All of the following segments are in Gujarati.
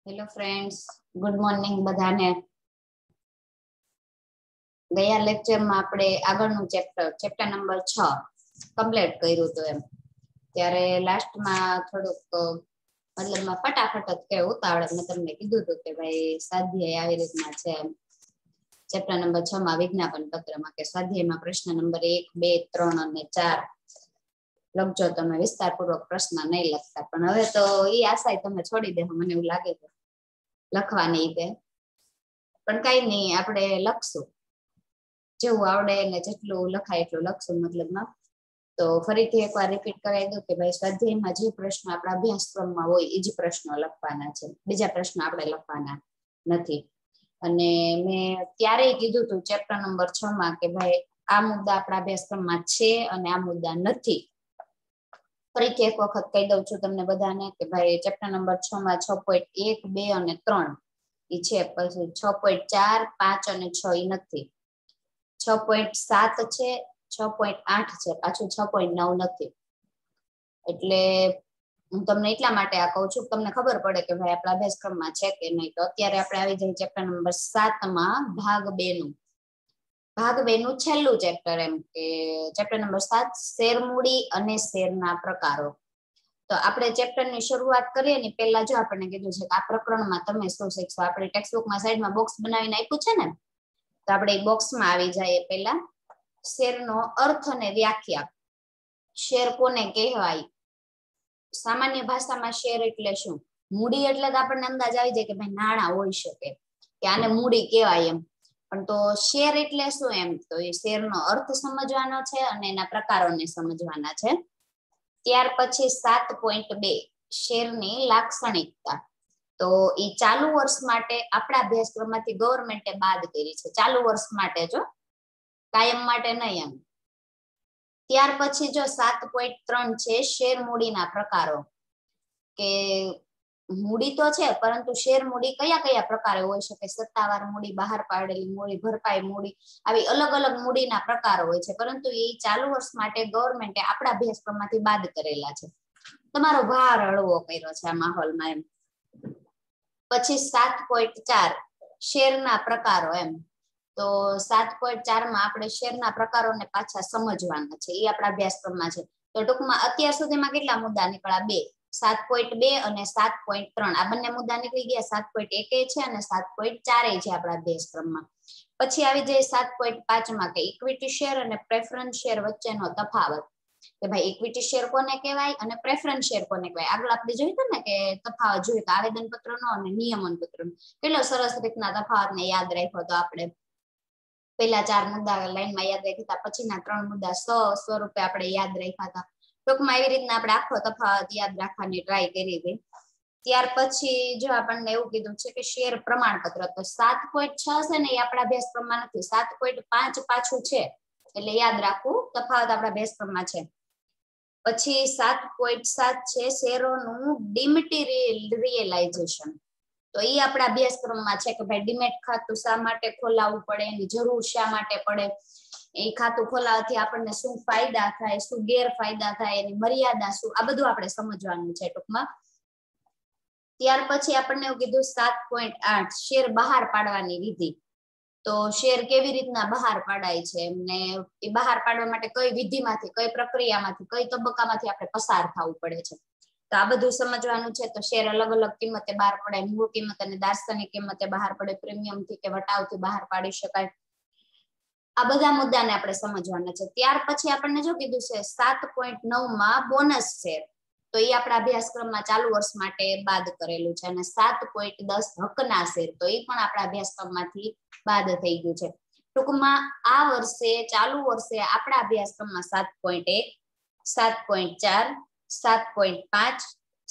હેલો ફ્રેન્ડ્સ, ગુડ મોર્નિંગ બધાને. ગયા લેક્ચરમાં આપણે આગળનું ચેપ્ટર નંબર 6 કમ્પ્લીટ કર્યું હતું એમ. ત્યારે લાસ્ટમાં થોડુંક મતલબમાં ફટાફટ જ કે ઉતાવળ મેં તમને કીધું હતું કે ભાઈ સ્વાધ્યાય આવી રીતના છે એમ. ચેપ્ટર નંબર 6 માં વિજ્ઞાપન પત્રમાં કે સ્વાધ્યાયમાં પ્રશ્ન નંબર 1, 2, 3 અને 4 લખજો. તમે વિસ્તારપૂર્વક પ્રશ્ન નહીં લખતા, પણ હવે તો એ આશા તમે છોડી દે, મને એવું લાગે છે લખવાની તે, પણ કઈ નહીં, આપણે લખશું જેવું આવડે ને જેટલું લખાય એટલું લખશું મતલબમાં. તો ફરીથી એકવાર રિપીટ કરાવી દઉં કે ભાઈ સ્વાધ્યાયમાં જે પ્રશ્ન આપણા અભ્યાસક્રમમાં હોય એ જ પ્રશ્નો લખવાના છે, બીજા પ્રશ્નો આપણે લખવાના નથી. અને મેં ત્યારેય કીધું હતું ચેપ્ટર નંબર 6 માં કે ભાઈ આ મુદ્દા આપણા અભ્યાસક્રમમાં છે અને આ મુદ્દા નથી. ફરીથી એક વખત કહી દઉં છું તમને બધાને કે ભાઈ ચેપ્ટર નંબર 6 માં 6.1, 2 અને 3 એ છે, પછી 6.4, 5 અને 6 એ નથી, 6.7 છે, 6.8 છે, પાછું 6.9 નથી. એટલે હું તમને એટલા માટે આ કહું છું, તમને ખબર પડે કે ભાઈ આપણા અભ્યાસક્રમમાં છે કે નહીં. તો અત્યારે આપણે આવી જઈએ ચેપ્ટર નંબર 7 માં ભાગ 2 નું છેલ્લું ચેપ્ટર એમ કે ચેપ્ટર નંબર 7 શેરમૂડી અને શેરના પ્રકારો. તો આપણે ચેપ્ટરની શરૂઆત કરીએ ને પહેલા જો આપણને કીધું છે કે આ પ્રકરણમાં તમે શું શીખશો. આપણે ટેક્સ્ટબુકમાં સાઈડમાં બોક્સ બનાવીને આપ્યું છે ને, તો આપણે એ બોક્સમાં આવી જઈએ. પહેલા શેરનો અર્થ અને વ્યાખ્યા. શેર કોને કહેવાય? સામાન્ય ભાષામાં શેર એટલે શું? મૂડી એટલે તો આપણને અંદાજ આવી જાય કે ભાઈ નાણાં હોઈ શકે, કે આને મૂડી કહેવાય એમ. પણ તો શેર એટલે શું એમ? તો એ શેરનો અર્થ સમજવાનો છે અને એના પ્રકારોને સમજવાના છે. ત્યાર પછી 7.2 શેરની લાક્ષણિકતા. તો એ ચાલુ વર્ષ માટે આપણા અભ્યાસક્રમમાંથી ગવર્મેન્ટે બાદ કરી છે, ચાલુ વર્ષ માટે, જો કાયમ માટે નહીં એમ. ત્યાર પછી જો 7.3 છે શેર મૂડીના પ્રકારો. કે મૂડી તો છે, પરંતુ શેર મૂડી કયા કયા પ્રકારે હોઈ શકે? સત્તાવાર મૂડી, બહાર પાડેલી મૂડી, ભરપાઈ મૂડી, આવી અલગ અલગ મૂડીના પ્રકારો હોય છે, પરંતુ એ ચાલુ વર્ષ માટે ગવર્મેન્ટે આપણા અભ્યાસક્રમમાંથી બાદ કરેલા છે. તમારો ભાર હળવો કર્યો છે આ માહોલમાં એમ. પછી 7.4 શેરના પ્રકારો એમ. તો 7.4 માં આપણે શેરના પ્રકારોને પાછા સમજવાના છે, એ આપણા અભ્યાસક્રમમાં છે. તો ટૂંકમાં અત્યાર સુધીમાં કેટલા મુદ્દા નીકળ્યા? 2, 7.2 અને 7.3 આ બંને મુદ્દા નીકળી ગયા. 7.1 છે અને 7.4 છે આપણા અભ્યાસક્રમમાં. પછી આવી જાય 7.5 માં કે ઇક્વિટી શેર અને પ્રેફરન્સ શેર વચ્ચેનો તફાવત. કે ભાઈ ઇક્વિટી શેર કોને કહેવાય અને પ્રેફરન્સ શેર કોને કહેવાય. આગળ આપણે જોયું હતું ને કે તફાવત જોયું તો આવેદન પત્રનો અને નિયમન પત્રનો. કેટલો સરસ રીતના તફાવતને યાદ રાખ્યો તો આપણે. પહેલા 4 મુદ્દા લાઈનમાં યાદ રાખ્યા હતા, પછીના 3 મુદ્દા સ્વરૂપે આપણે યાદ રાખ્યા હતા. ટૂંકમાં એવી રીતના આપણે આખો તફાવત યાદ રાખવાની ટ્રાય કરી હતી. ત્યાર પછી જો આપણને એવું કીધું છે કે શેર પ્રમાણપત્ર. તો 7.6 છે ને એ આપણા અભ્યાસક્રમમાં નથી, 7.5 પાછું છે, એટલે યાદ રાખવું, તફાવત આપણા અભ્યાસક્રમમાં છે. પછી 7.7 છે શેરોનું ડિમેટીરિયલાઇઝેશન. તો એ આપણા અભ્યાસક્રમમાં છે કે ભાઈ ડીમેટ ખાતું શા માટે ખોલાવવું પડે, એની જરૂર શા માટે પડે, એ ખાતું ખોલાવવાથી આપણને શું ફાયદા થાય, શું ગેરફાયદા થાય, એની મર્યાદા શું, આ બધું આપણે સમજવાનું છે ટૂંકમાં. ત્યાર પછી આપણને એવું કીધું 7.8 શેર બહાર પાડવાની વિધિ. તો શેર કેવી રીતના બહાર પાડાય છે એમને, એ બહાર પાડવા માટે કઈ વિધિમાંથી, કઈ પ્રક્રિયામાંથી, કઈ તબક્કામાંથી આપણે પસાર થવું પડે છે. તો આ બધું સમજવાનું છે. તો શેર અલગ અલગ કિંમતે બહાર પડાય, મૂળ કિંમત અને દાસ્તની કિંમતે બહાર પડે, પ્રીમિયમથી કે વટાવથી બહાર પાડી શકાય. આ બધા મુદ્દાને આપણે સમજવાના છે. ત્યાર પછી આપણને જો કીધું છે 7.9 માં બોનસ શેર. તો એ આપણા અભ્યાસક્રમમાં ચાલુ વર્ષ માટે બાદ કરેલું છે. અને 7.10 હકના શેર, તો એ પણ આપણા અભ્યાસક્રમમાંથી બાદ થઈ ગયું છે. ટૂંકમાં આ વર્ષે, ચાલુ વર્ષે આપણા અભ્યાસક્રમમાં 7.1, 7.4, 7.5,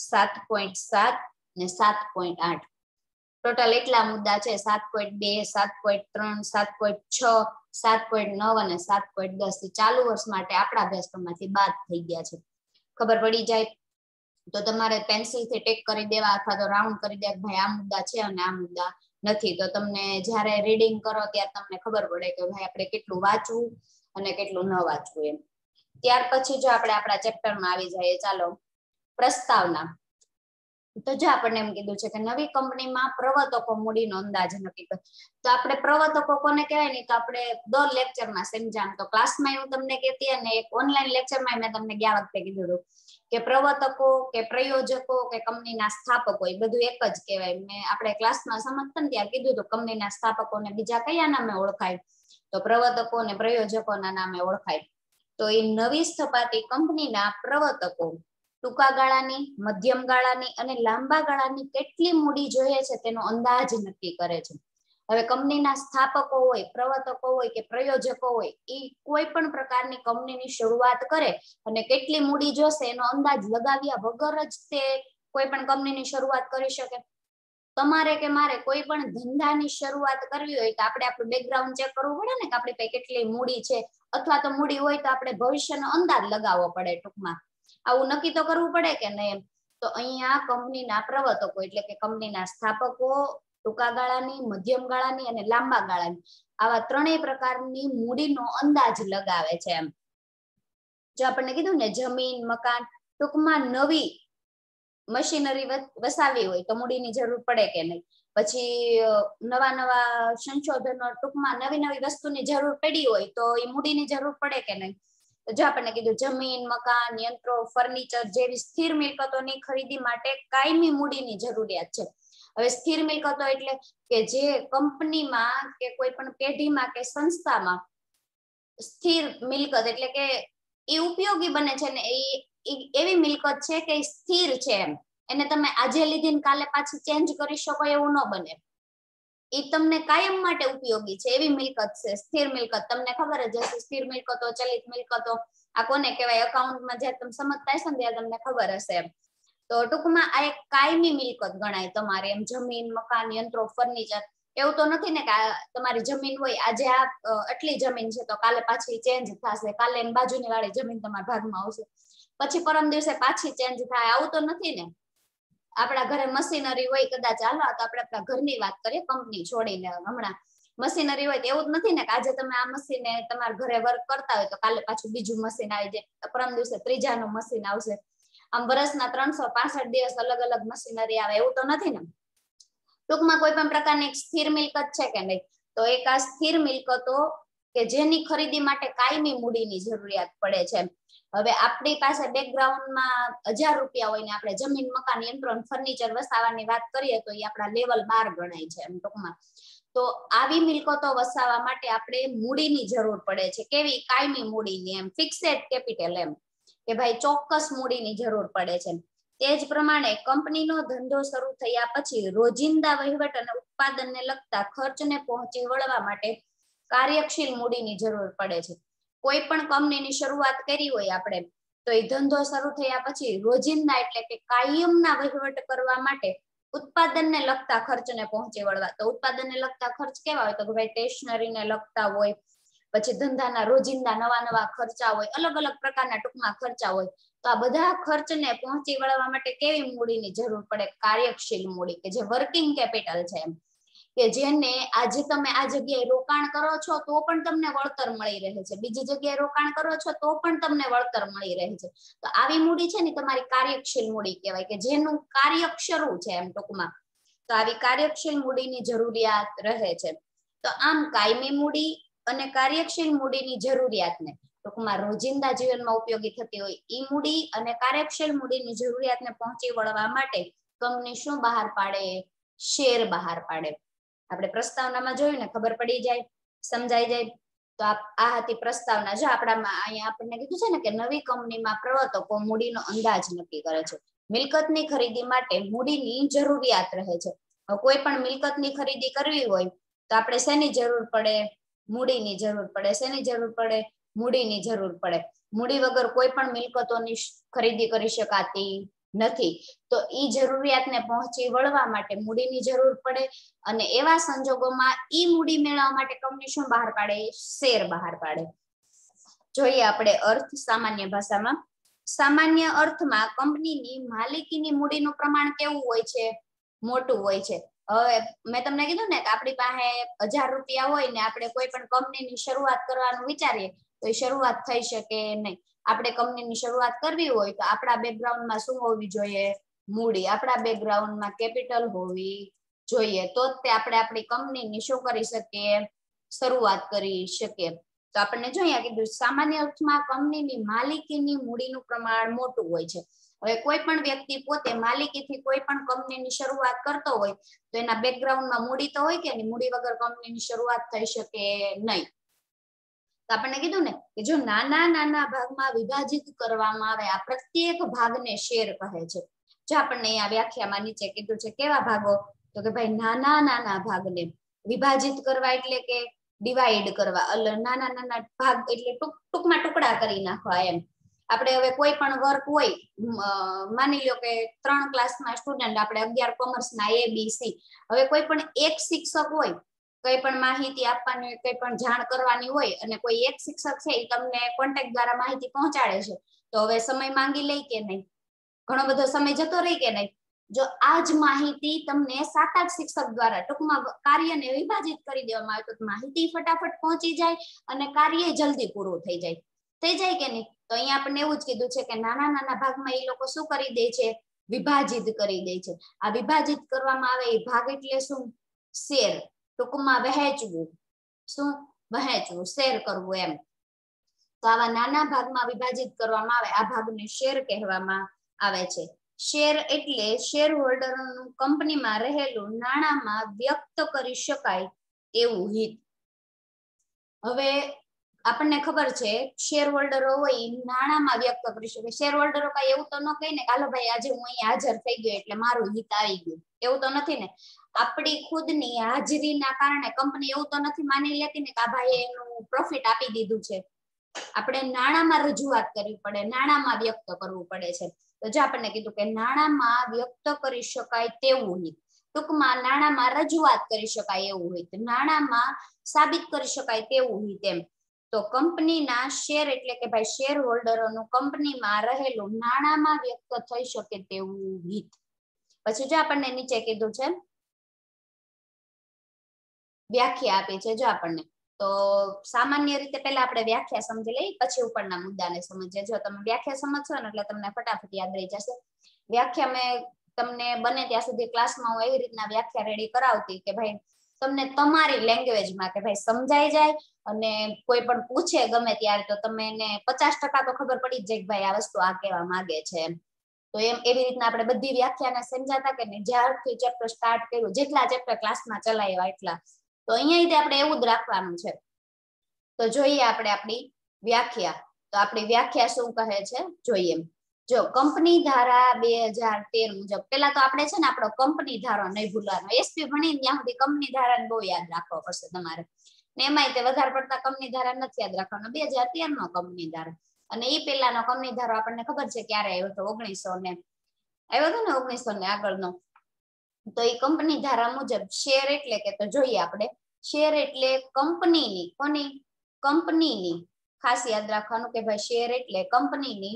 7.7 ને 7.8 ટોટલ એટલા મુદ્દા છે. 7.2, 7.3, 7.6, 7.9 અને 7.10 ચાલુ વર્ષ માટે આપણા અભ્યાસક્રમમાંથી બાદ થઈ ગયા છે. ખબર પડી જાય તો તમારે પેન્સિલથી ટેક કરી દેવા અથવા તો રાઉન્ડ કરી દે ભાઈ આ મુદ્દા છે અને આ મુદ્દા નથી. તો તમને જ્યારે રીડિંગ કરો ત્યારે તમને ખબર પડે કે ભાઈ આપણે કેટલું વાંચવું અને કેટલું ન વાંચવું એમ. ત્યાર પછી જો આપણે આપણા ચેપ્ટરમાં આવી જઈએ, ચાલો પ્રસ્તાવના. તો જો આપણને એમ કીધું છે કે નવી કંપનીમાં પ્રવર્તકો મૂડીનો અંદાજ નક્કી કરે. તો આપણે પ્રવર્તકો કોને કહેવાય ને, તો આપણે દર લેક્ચરમાં સમજામ, તો ક્લાસમાં હું તમને કહેતી અને એક ઓનલાઈન લેક્ચરમાં મેં તમને ગયા વખતે કીધું હતું કે પ્રવર્તકો કે પ્રયોજકો કે કંપનીના સ્થાપકો એ બધું એક જ કહેવાય. મેં આપણે ક્લાસમાં સમજતા ને ત્યારે કીધું હતું કંપનીના સ્થાપકોને બીજા કયા નામે ઓળખાય, તો પ્રવર્તકો અને પ્રયોજકોના નામે ઓળખાય. તો એ નવી સ્થપાતી કંપનીના પ્રવર્તકો ટૂંકા ગાળાની, મધ્યમ ગાળાની અને લાંબા ગાળાની કેટલી મૂડી જોઈએ છે તેનો અંદાજ નક્કી કરે છે. હવે કંપનીના સ્થાપકો હોય, પ્રવર્તકો હોય કે પ્રયોજકો હોય, એ કોઈ પણ પ્રકારની કંપનીની શરૂઆત કરે અને કેટલી મૂડી જોશે એનો અંદાજ લગાવ્યા વગર જ તે કોઈ પણ કંપનીની શરૂઆત કરી શકે. તમારે કે મારે કોઈ પણ ધંધાની શરૂઆત કરવી હોય તો આપણે આપણું બેકગ્રાઉન્ડ ચેક કરવું પડે ને કે આપણી પાસે કેટલી મૂડી છે, અથવા તો મૂડી હોય તો આપણે ભવિષ્યનો અંદાજ લગાવવો પડે. ટૂંકમાં આવું નક્કી તો કરવું પડે કે નહીં. તો અહીંયા કંપનીના પ્રવર્તકો એટલે કે કંપનીના સ્થાપકો ટૂંકા ગાળાની, મધ્યમ ગાળાની અને લાંબા ગાળાની આવા ત્રણેય પ્રકારની મૂડીનો અંદાજ લગાવે છે. એમ જો આપણને કીધું ને જમીન, મકાન, ટૂંકમાં નવી મશીનરી વસાવી હોય તો મૂડીની જરૂર પડે કે નહીં. પછી નવા નવા સંશોધનો, ટૂંકમાં નવી નવી વસ્તુની જરૂર પડી હોય તો એ મૂડીની જરૂર પડે કે નહીં. જો આપણને કીધું જમીન, મકાન, યંત્રો, ફર્નિચર જેવી સ્થિર મિલકતોની ખરીદી માટે કાયમી મૂડીની જરૂરિયાત છે. હવે સ્થિર મિલકતો એટલે કે જે કંપનીમાં કે કોઈ પણ પેઢીમાં કે સંસ્થામાં સ્થિર મિલકત એટલે કે એ ઉપયોગી બને છે ને એ એવી મિલકત છે કે સ્થિર છે. એમ એને તમે આજે લીધી ને કાલે પાછી ચેન્જ કરી શકો એવું ન બને. એ તમને કાયમ માટે ઉપયોગી છે એવી મિલકત છે સ્થિર મિલકત. તમને ખબર જ હશે સ્થિર મિલકતો, ચલિત મિલકતો આ કોને કહેવાય. એકાઉન્ટમાં જ્યારે તમે સમજતા હશો ને ત્યારે તમને ખબર હશે. એમ તો ટૂંકમાં આ એક કાયમી મિલકત ગણાય તમારે. એમ જમીન, મકાન, યંત્રો, ફર્નિચર એવું તો નથી ને કે તમારી જમીન હોય, આજે આ આટલી જમીન છે તો કાલે પાછી ચેન્જ થશે, કાલે બાજુની વાળી જમીન તમારા ભાગમાં આવશે, પછી પરમ દિવસે પાછી ચેન્જ થાય, આવું તો નથી ને. આપણા ઘરે મશીનરી હોય કદાચ, હાલો તો આપણે આપણા ઘરની વાત કરીએ, કંપની છોડીને. હમણાં મશીનરી હોય તો એવું જ નથી ને કે આજે તમે આ મશીને તમારા ઘરે વર્ક કરતા હોય તો કાલે પાછું બીજું મશીન આવી જાય, પરમ દિવસે ત્રીજાનું મશીન આવશે. આમ વર્ષના 365 દિવસ અલગ અલગ મશીનરી આવે એવું તો નથી ને. ટૂંકમાં કોઈ પણ પ્રકારની સ્થિર મિલકત છે કે નહીં, તો એક આ સ્થિર મિલકતો કે જેની ખરીદી માટે કાયમી મૂડીની જરૂરિયાત પડે છે. હવે આપણી પાસે બેકગ્રાઉન્ડમાં 1000 રૂપિયા હોય ને આપણે જમીન, મકાન, યંત્રો, ફર્નિચર વસાવવાની વાત કરીએ તો એ આપણા લેવલ 12 ગણાય છે. એમ ટૂંકમાં તો આવી મિલકતો વસાવવા માટે આપણે મૂડીની જરૂર પડે છે. કેવી? કાયમી મૂડીની, એમ ફિક્સેડ કેપિટલ. એમ કે ભાઈ ચોક્કસ મૂડીની જરૂર પડે છે. તે જ પ્રમાણે કંપનીનો ધંધો શરૂ થયા પછી રોજિંદા વહીવટ અને ઉત્પાદનને લગતા ખર્ચને પહોંચી વળવા માટે કાર્યશીલ મૂડીની જરૂર પડે છે. કોઈ પણ કંપનીની શરૂઆત કરી હોય આપણે તો એ ધંધો શરૂ થયા પછી રોજિંદા એટલે કે કાયમના વહીવટ કરવા માટે ઉત્પાદનને લગતા ખર્ચને પહોંચી વળવા. તો ઉત્પાદનને લગતા ખર્ચ કેવા હોય? તો કે ભાઈ સ્ટેશનરીને લગતા હોય, પછી ધંધાના રોજિંદા નવા નવા ખર્ચા હોય, અલગ અલગ પ્રકારના ટૂંકમાં ખર્ચા હોય. તો આ બધા ખર્ચને પહોંચી વળવા માટે કેવી મૂડીની જરૂર પડે? કાર્યશીલ મૂડી, કે જે વર્કિંગ કેપિટલ છે. એમ કે જેને આજે તમે આ જગ્યાએ રોકાણ કરો છો તો પણ તમને વળતર મળી રહે છે, બીજી જગ્યાએ રોકાણ કરો છો તો પણ તમને વળતર મળી રહે છે. તો આવી મૂડી છે ને તમારી કાર્યશીલ મૂડી કહેવાય, કે જેનું કાર્ય શરૂ છે. એમ ટૂંકમાં તો આવી કાર્યશીલ મૂડીની જરૂરિયાત રહે છે. તો આમ કાયમી મૂડી અને કાર્યશીલ મૂડીની જરૂરિયાતને ટૂંકમાં રોજિંદા જીવનમાં ઉપયોગી થતી હોય એ મૂડી અને કાર્યશીલ મૂડીની જરૂરિયાતને પહોંચી વળવા માટે કંપની શું બહાર પાડે? શેર બહાર પાડે. આપણે પ્રસ્તાવનામાં જોયું ને, ખબર પડી જાય, સમજાઈ જાય. તો આ હતી પ્રસ્તાવના. જો આપણામાં અહીંયા આપણને કીધું છે ને કે નવી કંપનીમાં પ્રવર્તકો મૂડીનો અંદાજ નક્કી કરે છે. મિલકતની ખરીદી માટે મૂડીની જરૂરિયાત રહે છે. કોઈ પણ મિલકતની ખરીદી કરવી હોય તો આપણે શેની જરૂર પડે? મૂડીની જરૂર પડે. શેની જરૂર પડે? મૂડીની જરૂર પડે. મૂડી વગર કોઈ પણ મિલકતોની ખરીદી કરી શકાતી નથી. તો ઈ જરૂરિયાતને પહોંચી વળવા માટે મૂડીની જરૂર પડે, અને એવા સંજોગોમાં ઈ મૂડી મેળવવા માટે કંપની શું બહાર પાડે? શેર બહાર પાડે. જોઈએ આપણે અર્થ સામાન્ય ભાષામાં. સામાન્ય અર્થમાં કંપનીની માલિકીની મૂડીનું પ્રમાણ કેવું હોય છે? મોટું હોય છે. હવે મેં તમને કીધું ને કે આપણી પાસે 1000 રૂપિયા હોય ને આપણે કોઈ પણ કંપનીની શરૂઆત કરવાનું વિચારીએ તો એ શરૂઆત થઈ શકે નહીં. આપણે કંપનીની શરૂઆત કરવી હોય તો આપણા બેકગ્રાઉન્ડમાં શું હોવી જોઈએ? મૂડી આપણા બેકગ્રાઉન્ડમાં કેપિટલ હોવી જોઈએ, તો જ તે આપણે આપણી કંપનીની શું કરી શકીએ, શરૂઆત કરી શકીએ. તો આપણને જોઈએ કીધું સામાન્ય અર્થમાં કંપનીની માલિકીની મૂડીનું પ્રમાણ મોટું હોય છે. હવે કોઈ પણ વ્યક્તિ પોતે માલિકીથી કોઈ પણ કંપનીની શરૂઆત કરતો હોય તો એના બેકગ્રાઉન્ડમાં મૂડી તો હોય કે નહીં, મૂડી વગર કંપનીની શરૂઆત થઈ શકે નહીં. તો આપણને કીધું ને કે જો નાના નાના ભાગમાં વિભાજિત કરવામાં આવે, આ પ્રત્યેક ભાગને શેર કહે છે. જો આપણને અહીંયા વ્યાખ્યામાં નીચે કીધું છે કેવા ભાગો, તો કે ભાઈ નાના નાના ભાગને વિભાજિત કરવા એટલે કે ડિવાઈડ કરવા, નાના નાના ભાગ એટલે ટૂંકમાં ટુકડા કરી નાખવા એમ. આપણે હવે કોઈ પણ વર્ક હોય, માની લો કે 3 ક્લાસમાં સ્ટુડન્ટ, આપણે 11 કોમર્સના ABC, હવે કોઈ પણ એક શિક્ષક હોય, કઈ પણ માહિતી આપવાની, કઈ પણ જાણ કરવાની હોય અને કોઈ એક શિક્ષક છે એ તમને કોન્ટેક્ટ દ્વારા માહિતી પહોંચાડે છે, તો હવે સમય માંગી લે કે નહીં, ઘણો બધો સમય જતો રહી કે નહીં. જો આ જ માહિતી તમને 7-8 શિક્ષક દ્વારા ટૂંકમાં કાર્યને વિભાજિત કરી દેવામાં આવે તો માહિતી ફટાફટ પહોંચી જાય અને કાર્ય જલ્દી પૂરું થઈ જાય કે નહીં. તો અહીંયા આપણને એવું જ કીધું છે કે નાના નાના ભાગમાં એ લોકો શું કરી દે છે, વિભાજિત કરી દે છે. આ વિભાજિત કરવામાં આવે એ ભાગ એટલે શું, શેર, ટૂંકમાં વહેંચવું, શું વહેંચવું, શેર કરવું એમ. તો આવા નાના ભાગમાં વિભાજિત કરવામાં આવે આ ભાગને શેર કહેવામાં આવે છે. શેર એટલે શેર હોલ્ડરનું કંપનીમાં રહેલું નાણાંમાં વ્યક્ત કરી શકાય એવું હિત. હવે આપણને ખબર છે શેર હોલ્ડરો હોય નાણાંમાં વ્યક્ત કરી શકે. શેર હોલ્ડરો કઈ એવું તો ન કહે ને હાલો ભાઈ આજે હું અહીંયા હાજર થઈ ગયો એટલે મારું હિત આવી ગયું, એવું તો નથી ને. આપણી ખુદની હાજરીના કારણે કંપની એવું તો નથી માની લેતી ને કે આ ભાઈએ એનું પ્રોફિટ આપી દીધું છે. આપણે નાણાંમાં રજૂઆત કરવી પડે, નાણાંમાં વ્યક્ત કરવું પડે છે. તો જો આપણને કીધું કે નાણાંમાં વ્યક્ત કરી શકાય તેવું હિત, ટૂંકમાં નાણાંમાં રજૂઆત કરી શકાય એવું હિત, નાણાંમાં સાબિત કરી શકાય તેવું હિત એમ. તો કંપનીના શેર એટલે કે ભાઈ શેર હોલ્ડરોનું કંપનીમાં રહેલું નાણાંમાં વ્યક્ત થઈ શકે તેવું હિત. પછી જો આપણને નીચે કીધું છે વ્યાખ્યા આપી છે જો આપણને, તો સામાન્ય રીતે પહેલા આપણે વ્યાખ્યા સમજી લઈ પછી ઉપરના મુદ્દાને સમજીએ. જો તમે વ્યાખ્યા સમજશો ને એટલે તમને ફટાફટ યાદ રહી જશે. વ્યાખ્યા મેં તમને બને ત્યાં સુધી ક્લાસમાં હું એવી રીતના વ્યાખ્યા રેડી કરાવતી કે ભાઈ તમને તમારી લેંગ્વેજમાં કે ભાઈ સમજાઈ જાય, અને કોઈ પણ પૂછે ગમે ત્યારે તો તમે એને 50% તો ખબર પડી જ જાય કે ભાઈ આ વસ્તુ આ કહેવા માંગે છે એમ. તો એવી રીતના આપણે બધી વ્યાખ્યાને સમજાતા કે નહીં, જ્યારથી ચેપ્ટર સ્ટાર્ટ કર્યું, જેટલા ચેપ્ટર ક્લાસમાં ચલાવ્યા એટલા, તો અહીંયા આપણે એવું જ રાખવાનું છે. તો જોઈએ આપણે આપણી વ્યાખ્યા. તો આપણી વ્યાખ્યા શું કહે છે જોઈએ. જો કંપની ધારા 2013 મુજબ, પેલા તો આપણે છે ને આપણો કંપની ધારો નહીં ભૂલવાનો. એસપી ભણીને ત્યાં સુધી કંપની ધારાને બહુ યાદ રાખવો પડશે તમારે, ને એમાંય તે વધારે પડતા કંપની ધારા નથી યાદ રાખવાનો. 2013 નો કંપની ધારો, અને એ પેલાનો કંપની ધારો આપણને ખબર છે ક્યારે આવ્યો હતો, 1900 ને આવ્યો હતો ને 1900 ને આગળનો. તો એ કંપની ધારા મુજબ શેર એટલે કે, તો જોઈએ આપણે, શેર એટલે કંપનીની, કોની, કંપનીની, ખાસ યાદ રાખવાનું કે ભાઈ શેર એટલે કંપનીની,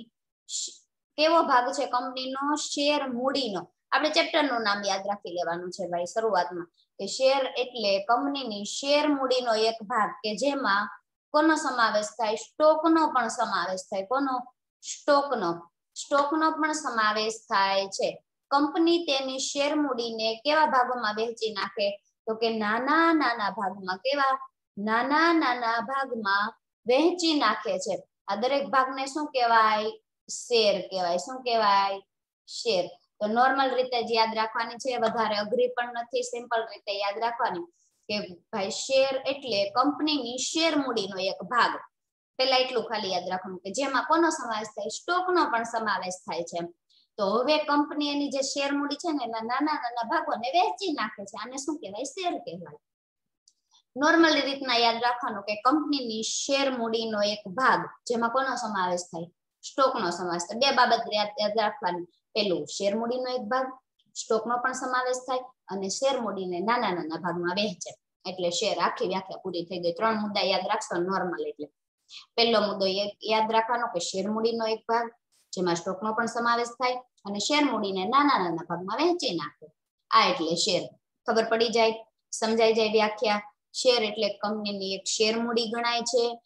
કેવો ભાગ છે કંપનીનો, શેર મૂડીનો. આપણે ચેપ્ટરનું નામ યાદ રાખી લેવાનું છે ભાઈ શરૂઆતમાં, કે શેર એટલે કંપનીની શેર મૂડીનો એક ભાગ કે જેમાં કોનો સમાવેશ થાય, સ્ટોકનો પણ સમાવેશ થાય. કોનો, સ્ટોકનો, સ્ટોકનો પણ સમાવેશ થાય છે. કંપની તેની શેર મૂડીને કેવા ભાગોમાં વહેંચી નાખે, તો કે નાના નાના ભાગમાં. કેવા, નાના નાના ભાગમાં વહેંચી નાખે છે. આ દરેક ભાગને શું કહેવાય, શેર કહેવાય. શું કહેવાય, શેર. તો નોર્મલ રીતે જ યાદ રાખવાની છે, વધારે અઘરી પણ નથી, સિમ્પલ રીતે યાદ રાખવાની કે ભાઈ શેર એટલે કંપનીની શેર મૂડીનો એક ભાગ. પેલા એટલું ખાલી યાદ રાખવાનું કે જેમાં કોનો સમાવેશ થાય, સ્ટોકનો પણ સમાવેશ થાય છે. તો હવે કંપની એની જે શેર મૂડી છે ને એના નાના નાના ભાગોને વહેંચી નાખે છે. આને શું કહેવાય, શેર કહેવાય. નોર્મલી રીતના યાદ રાખવાનું કે કંપનીની શેર મૂડીનો એક ભાગ જેમાં કોનો સમાવેશ થાય, સ્ટોકનો સમાવેશ થાય. બે બાબત યાદ રાખવાની, પેલું શેર મૂડીનો એક ભાગ, સ્ટોકનો પણ સમાવેશ થાય, અને શેર મૂડીને નાના નાના ભાગમાં વહેંચે એટલે શેર. આખી વ્યાખ્યા પૂરી થઈ ગઈ. 3 મુદ્દા યાદ રાખશો નોર્મલ એટલે. પહેલો મુદ્દો યાદ રાખવાનો કે શેર મૂડીનો એક ભાગ જેમાં સ્ટોકનો પણ સમાવેશ થાય અને શેર મૂડીને નાના નાના ભાગમાં વહેંચી નાખે, આ એટલે શેર. ખબર પડી જાય, સમજાઈ જાય વ્યાખ્યા. શેર એટલે કંપનીની એક શેર મૂડી ગણાય છે.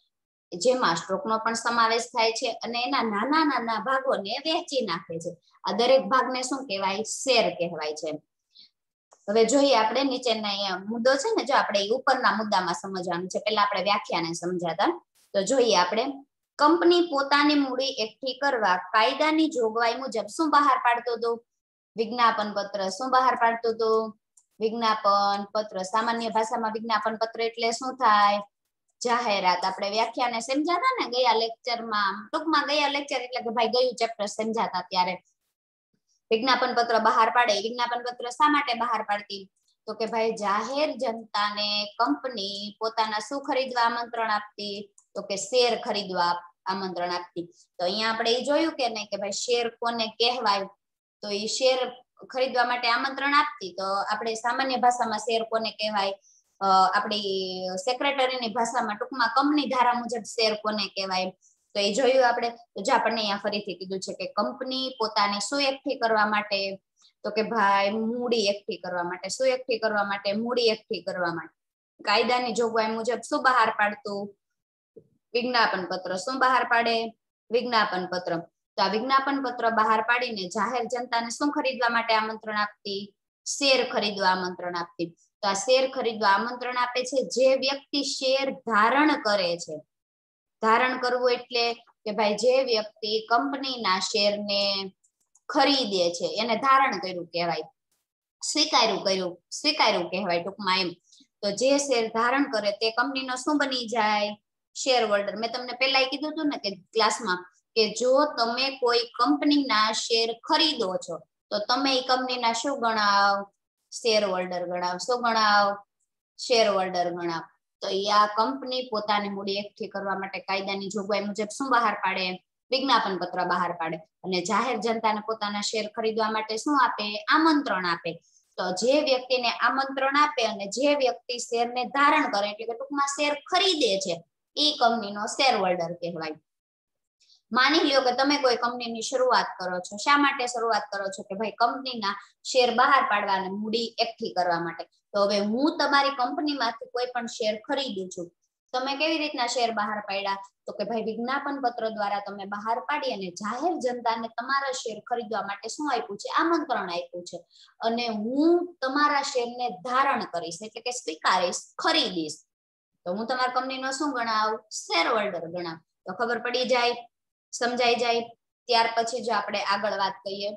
જેમાં સ્ટોકનો પણ સમાવેશ થાય છે અને એના નાના નાના ભાગોને વહેંચી નાખે છે. આ દરેક ભાગને શું કહેવાય? શેર કહેવાય છે. હવે જોઈએ આપણે નીચેના અહીંયા મુદ્દો છે ને, જો આપણે ઉપરના મુદ્દામાં સમજવાનું છે. પહેલા આપણે વ્યાખ્યાને સમજાતા. તો જોઈએ આપણે, કંપની પોતાની મૂડી એકઠી કરવા કાયદાની જોગવાઈ મુજબ શું બહાર પાડતો હતો? વિજ્ઞાપન પત્ર. શું બહાર પાડતો હતો? વિજ્ઞાપન પત્ર. સામાન્ય ભાષામાં વિજ્ઞાપન પત્ર એટલે શું થાય? જાહેરાત. આપણે વ્યાખ્યાને સમજાતા ને ગયા લેક્ચરમાં, ટૂંકમાં ગયા લેક્ચર એટલે કે ભાઈ ગયું ચેપ્ટર સમજાતા ત્યારે વિજ્ઞાપન પત્ર બહાર પાડે. વિજ્ઞાપન પત્ર શા માટે બહાર પાડતી? તો કે ભાઈ જાહેર જનતાને કંપની પોતાના શું ખરીદવા આમંત્રણ આપતી? તો કે શેર ખરીદવા આમંત્રણ આપતી. તો અહીંયા આપણે એ જોયું કે નહીં કે ભાઈ શેર કોને કહેવાય? તો એ શેર ખરીદવા માટે આમંત્રણ આપતી. તો આપણે સામાન્ય ભાષામાં શેર કોને કહેવાય? આપણી સેક્રેટરીની ભાષામાં ટૂંકમાં કંપની ધારા મુજબ શેર કોને કહેવાય? તો એ જોયું આપણે. તો જો આપણને અહીંયા ફરીથી કીધું છે કે કંપની પોતાની શું એકઠી કરવા માટે? તો કે ભાઈ મૂડી એકઠી કરવા માટે. શું એકઠી કરવા માટે? મૂડી એકઠી કરવા માટે કાયદાની જોગવાઈ મુજબ શું બહાર પાડતું? વિજ્ઞાપન પત્ર. શું બહાર પાડે? વિજ્ઞાપન પત્ર. તો આ વિજ્ઞાપન પત્ર બહાર પાડીને જાહેર જનતાને શું ખરીદવા માટે આમંત્રણ આપતી? શેર ખરીદવા આમંત્રણ આપતી. તો આ શેર ખરીદવા આમંત્રણ આપે છે જે વ્યક્તિ શેર ધારણ કરે છે. ધારણ કરવું એટલે કે ભાઈ જે વ્યક્તિ કંપનીના શેરને ખરીદે છે એને ધારણ કર્યું કહેવાય. સ્વીકાર્યું કહેવાય ટૂંકમાં એમ. તો જે શેર ધારણ કરે તે કંપનીનો શું બની જાય? Share holder. મેં તમને પહેલા કીધું હતું ને કે ક્લાસમાં કે જો તમે કોઈ કંપનીના શેર ખરીદો છો તો તમે એ કંપનીના શું ગણાવ? Share holder ગણાવ. શું ગણાવ? Share holder ગણાવ. તો આ કંપની પોતાની મૂડી એકઠી કરવા માટે કાયદાની જોગવાઈ મુજબ શું બહાર પાડે? વિજ્ઞાપન પત્ર બહાર પાડે. અને જાહેર જનતાને પોતાના શેર ખરીદવા માટે શું આપે? આમંત્રણ આપે. તો જે વ્યક્તિને આમંત્રણ આપે અને જે વ્યક્તિ શેરને ધારણ કરે એટલે કે ટૂંકમાં શેર ખરીદે છે એ કંપનીનો શેર હોલ્ડર કહેવાય. માની લ્યો કે તમે કોઈ કંપનીની શરૂઆત કરો છો. શા માટે શરૂઆત કરો છો? કે ભાઈ કંપનીના શેર બહાર પાડવા અને મૂડી એકઠી કરવા માટે. તો હવે હું તમારી કંપનીમાંથી કોઈ પણ શેર ખરીદું છું. તમે કેવી રીતના શેર બહાર પાડ્યા? તો કે ભાઈ વિજ્ઞાપન પત્ર દ્વારા તમે બહાર પાડી અને જાહેર જનતાને તમારા શેર ખરીદવા માટે શું આપ્યું છે? આમંત્રણ આપ્યું છે. અને હું તમારા શેરને ધારણ કરીશ એટલે કે સ્વીકારીશ, ખરીદીશ. તો હું તમારી કંપનીનો શું ગણાવ? Share holder ગણાવ. તો ખબર પડી જાય, સમજાઈ જાય. ત્યાર પછી જો આપણે આગળ વાત કરીએ,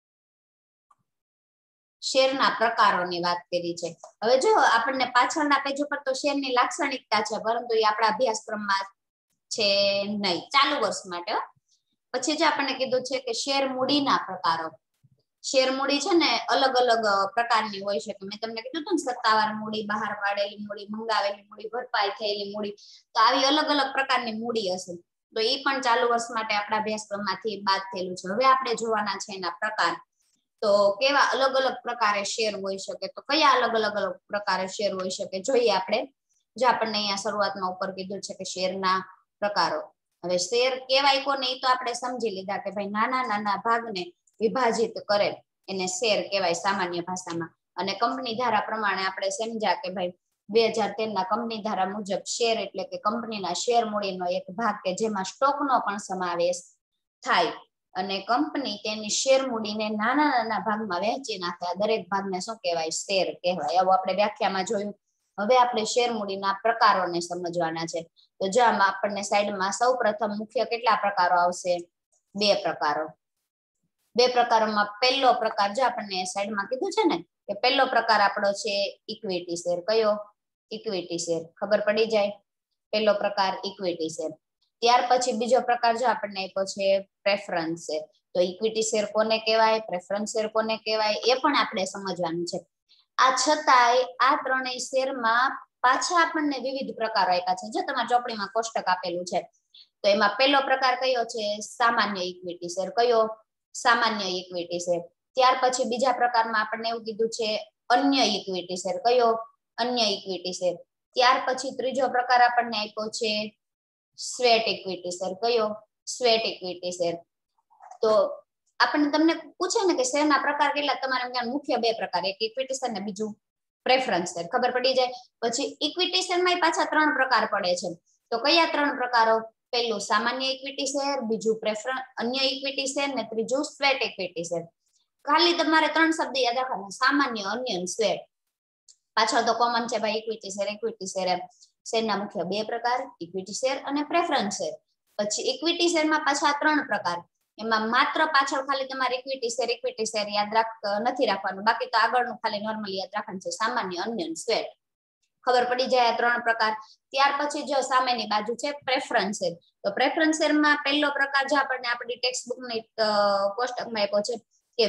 શેરના પ્રકારોની વાત કરી છે. હવે જો આપણને પાછળના પેજ ઉપર તો શેરની લાક્ષણિકતા છે પરંતુ એ આપણા અભ્યાસક્રમમાં છે નહીં, ચાલુ વર્ષ માટે. પછી જો આપણને કીધું છે કે શેર મૂડીના પ્રકારો. શેર મૂડી છે ને અલગ અલગ પ્રકારની હોય છે. મેં તમને કીધું હતું ને સત્તાવાર મૂડી, બહાર પાડેલી મૂડી, મંગાવેલી મૂડી, ભરપાઈ થયેલી મૂડી. તો આવી અલગ અલગ પ્રકારની મૂડી હશે. તો એ પણ ચાલુ વર્ષ માટે આપણા અભ્યાસક્રમમાંથી બાદ થયેલું છે. હવે આપણે જોવાના છે એના પ્રકાર. તો કેવા અલગ અલગ પ્રકારે શેર હોઈ શકે? તો કયા અલગ અલગ પ્રકારે શેર હોઈ શકે જોઈએ આપણે. જો આપણને અહીંયા શરૂઆતમાં ઉપર કીધું છે કે શેરના પ્રકારો. હવે શેર કેવાય કોને એ તો આપણે સમજી લીધા કે ભાઈ નાના નાના ભાગને વિભાજિત કરે એને શેર કહેવાય સામાન્ય ભાષામાં. અને કંપની ધારા પ્રમાણે આપણે સમજ્યા કે ભાઈ 2013 કંપની ધારા મુજબ શેર એટલે કે કંપનીના શેર મૂડીનો એક ભાગ કે જેમાં સ્ટોકનો પણ સમાવેશ થાય. અને કંપની તેની શેર મૂડીને નાના નાના ભાગમાં વહેંચી નાખે. આ દરેક ભાગને શું કહેવાય? શેર કહેવાય. આવું આપણે વ્યાખ્યામાં જોયું. હવે આપણે શેર મૂડીના પ્રકારોને સમજવાના છે. તો જો આમાં આપણને સાઈડમાં સૌ પ્રથમ મુખ્ય કેટલા પ્રકારો આવશે? 2 પ્રકારો. 2 પ્રકારોમાં પહેલો પ્રકાર જો આપણને સાઈડમાં કીધું છે ને કે પહેલો પ્રકાર આપણો છે ઇક્વિટી શેર. કયો? Equity share. ખબર પડી જાય. પહેલો પ્રકાર ઇક્વિટી શેર. ત્યાર પછી બીજો પ્રકાર જો આપણને આપ્યો છે પ્રેફરન્સ શેર. તો ઇક્વિટી શેર કોને કહેવાય? પ્રેફરન્સ શેર કોને કહેવાય? એ પણ આપણે સમજવાનું છે. આ છતાંય આ ત્રણેય શેરમાં પાછા આપણને વિવિધ પ્રકારો આપ્યા છે. જો તમારા ચોપડીમાં કોષ્ટક આપેલું છે તો એમાં પહેલો પ્રકાર કયો છે? સામાન્ય ઇક્વિટી શેર. કયો? સામાન્ય ઇક્વિટી શેર. ત્યાર પછી બીજા પ્રકારમાં આપણને એવું કીધું છે અન્ય ઇક્વિટી શેર. કયો? અન્ય ઇક્વિટી શેર. ત્યાર પછી ત્રીજો પ્રકાર આપણને આપ્યો છે સ્વેટ ઇક્વિટી શેર. કયો? Sweat equity share. તો આપણને તમને પૂછે ને કે શેરના પ્રકાર કેટલા? તમારે મુખ્ય 2 પ્રકાર, એક ઇક્વિટી શેર ને બીજું પ્રેફરન્સ શેર. ખબર પડી જાય. પછી ઇક્વિટી શેરમાં પાછા 3 પ્રકાર પડે છે. તો કયા ત્રણ પ્રકારો? પહેલું સામાન્ય ઇક્વિટી શેર, બીજું અન્ય ઇક્વિટી શેર ને ત્રીજું સ્વેટ ઇક્વિટી શેર. ખાલી તમારે ત્રણ શબ્દ યાદ રાખવાના, સામાન્ય, અન્ય અને સ્વેટ. પાછળ તો કોમન છે ભાઈ, ઇક્વિટી શેર, ઇક્વિટી શેર એમ. શેરના મુખ્ય બે પ્રકાર, ઇક્વિટી શેર અને પ્રેફરન્સ શેર. પછી ઇક્વિટી શેરમાં પાછા ત્રણ પ્રકાર, એમાં માત્ર પાછળ ખાલી તમારે ઇક્વિટી શેર યાદ નથી રાખવાનું, બાકી તો આગળનું ખાલી નોર્મલી યાદ રાખવાનું છે, સામાન્ય, અન્ય અને સ્વેટ. ખબર પડી જાય આ ત્રણ પ્રકાર. ત્યાર પછી જો સામેની બાજુ છે પ્રેફરન્સ શેર. તો પ્રેફરન્સ શેરમાં પહેલો પ્રકાર જો આપણને આપણી ટેક્સ્ટ બુકની કોષ્ટકમાં આપ્યો છે કે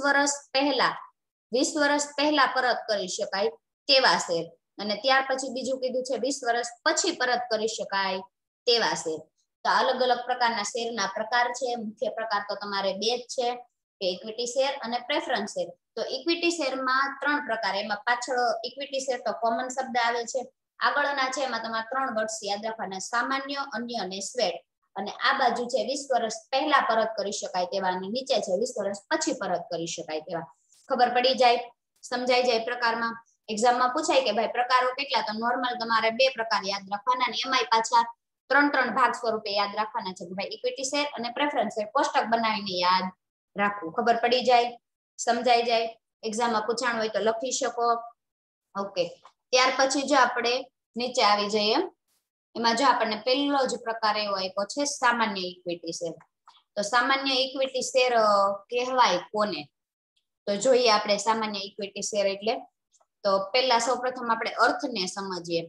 20 વર્ષ પહેલા પરત કરી શકાય તેવા શેર. અને ત્યાર પછી બીજું કીધું છે 20 વર્ષ પછી પરત કરી શકાય તેવા શેર. તો અલગ અલગ પ્રકારના શેરના પ્રકાર છે. મુખ્ય પ્રકાર તો તમારે બે જ છે કે ઇક્વિટી શેર અને પ્રેફરન્સ શેર. તો ઇક્વિટી શેરમાં ત્રણ પ્રકાર, એમાં પાછળ ઇક્વિટી શેર તો કોમન શબ્દ આવે છે, આગળના છે એમાં તમારે ત્રણ વર્ડ્સ યાદ રાખવાના, સામાન્ય, અન્ય અને સ્વેટ. અને આ બાજુ છે 20 વર્ષ પહેલા પરત કરી શકાય તેવા, અને નીચે છે 20 વર્ષ પછી પરત કરી શકાય તેવા. ખબર પડી જાય, સમજાઈ જાય પ્રકારમાં. એક્ઝામમાં પૂછાય કે ભાઈ પ્રકારો કેટલા? તો નોર્મલ તમારે બે પ્રકાર યાદ રાખવાના, અને એમાંય પાછા ત્રણ ભાગ સ્વરૂપે યાદ રાખવાના છે કે ભાઈ ઇક્વિટી શેર અને પ્રેફરન્સ શેર. કોષ્ટક બનાવીને યાદ રાખવું. ખબર પડી જાય, સમજાઈ જાય. એક્ઝામમાં પૂછાણ હોય તો લખી શકો. ઓકે, ત્યાર પછી જો આપણે નીચે આવી જઈએ, એમાં જો આપણને પહેલો જ પ્રકાર એવો આપ્યો છે સામાન્ય ઇક્વિટી શેર. તો સામાન્ય ઇક્વિટી શેર કહેવાય કોને? તો જોઈએ આપણે સામાન્ય ઇક્વિટી શેર એટલે. તો પહેલા સૌપ્રથમ આપણે અર્થને સમજીએ.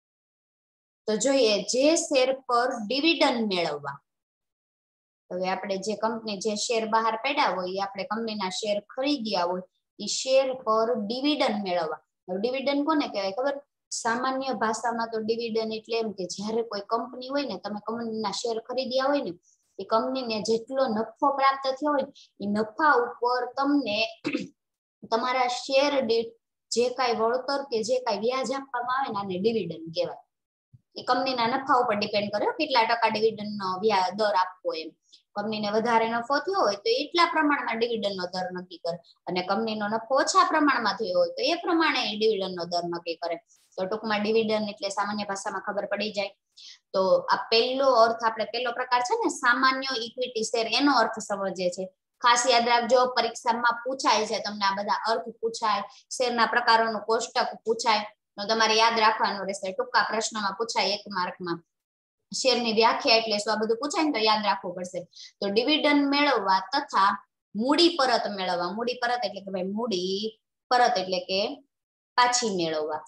તો જોઈએ, જે શેર પર ડિવિડન્ડ મેળવવા. હવે આપણે જે કંપની જે શેર બહાર પાડ્યા હોય, એ આપણે કંપનીના શેર ખરીદ્યા હોય, એ શેર પર ડિવિડન્ડ મેળવવા. ડિવિડન્ડ કોને કહેવાય ખબર? સામાન્ય ભાષામાં તો ડિવિડન્ડ એટલે એમ કે જ્યારે કોઈ કંપની હોય ને, તમે કંપનીના શેર ખરીદ્યા હોય ને, એ કંપનીને જેટલો નફો પ્રાપ્ત થયો હોય, એ નફા ઉપર તમને તમારા શેર દીઠ જે કાંઈ વળતર કે જે કાંઈ વ્યાજ આપવામાં આવે ને, આને ડિવિડન્ડ કહેવાય. એ કંપનીના નફા ઉપર ડિપેન્ડ કરે કેટલા ટકા ડિવિડન્ડનો દર આપવો એમ. કંપનીને વધારે નફો થયો હોય તો એટલા પ્રમાણમાં ડિવિડન્ડનો દર નક્કી કરે, અને કંપનીનો નફો ઓછા પ્રમાણમાં થયો હોય તો એ પ્રમાણે ડિવિડન્ડનો દર નક્કી કરે. તો ટૂંકમાં ડિવિડન્ડ એટલે સામાન્ય ભાષામાં ખબર પડી જાય. તો આ પહેલો અર્થ, આપણે પહેલો પ્રકાર છે ને સામાન્ય ઇક્વિટી શેર, એનો અર્થ સમજીએ છીએ. ખાસ યાદ રાખજો, પરીક્ષામાં પૂછાય છે તમને આ બધા અર્થ પૂછાય, શેરના પ્રકારોનું કોષ્ટક પૂછાય, તો તમારે યાદ રાખવાનું રહેશે. ટૂંકા પ્રશ્નમાં પૂછાય 1 માર્કમાં. શેરની વ્યાખ્યા એટલે શું, આ બધું પૂછાય ને તો યાદ રાખવું પડશે. તો ડિવિડન્ડ મેળવવા તથા મૂડી પરત મેળવવા. મૂડી પરત એટલે કે ભાઈ મૂડી પરત એટલે કે પાછી મેળવવા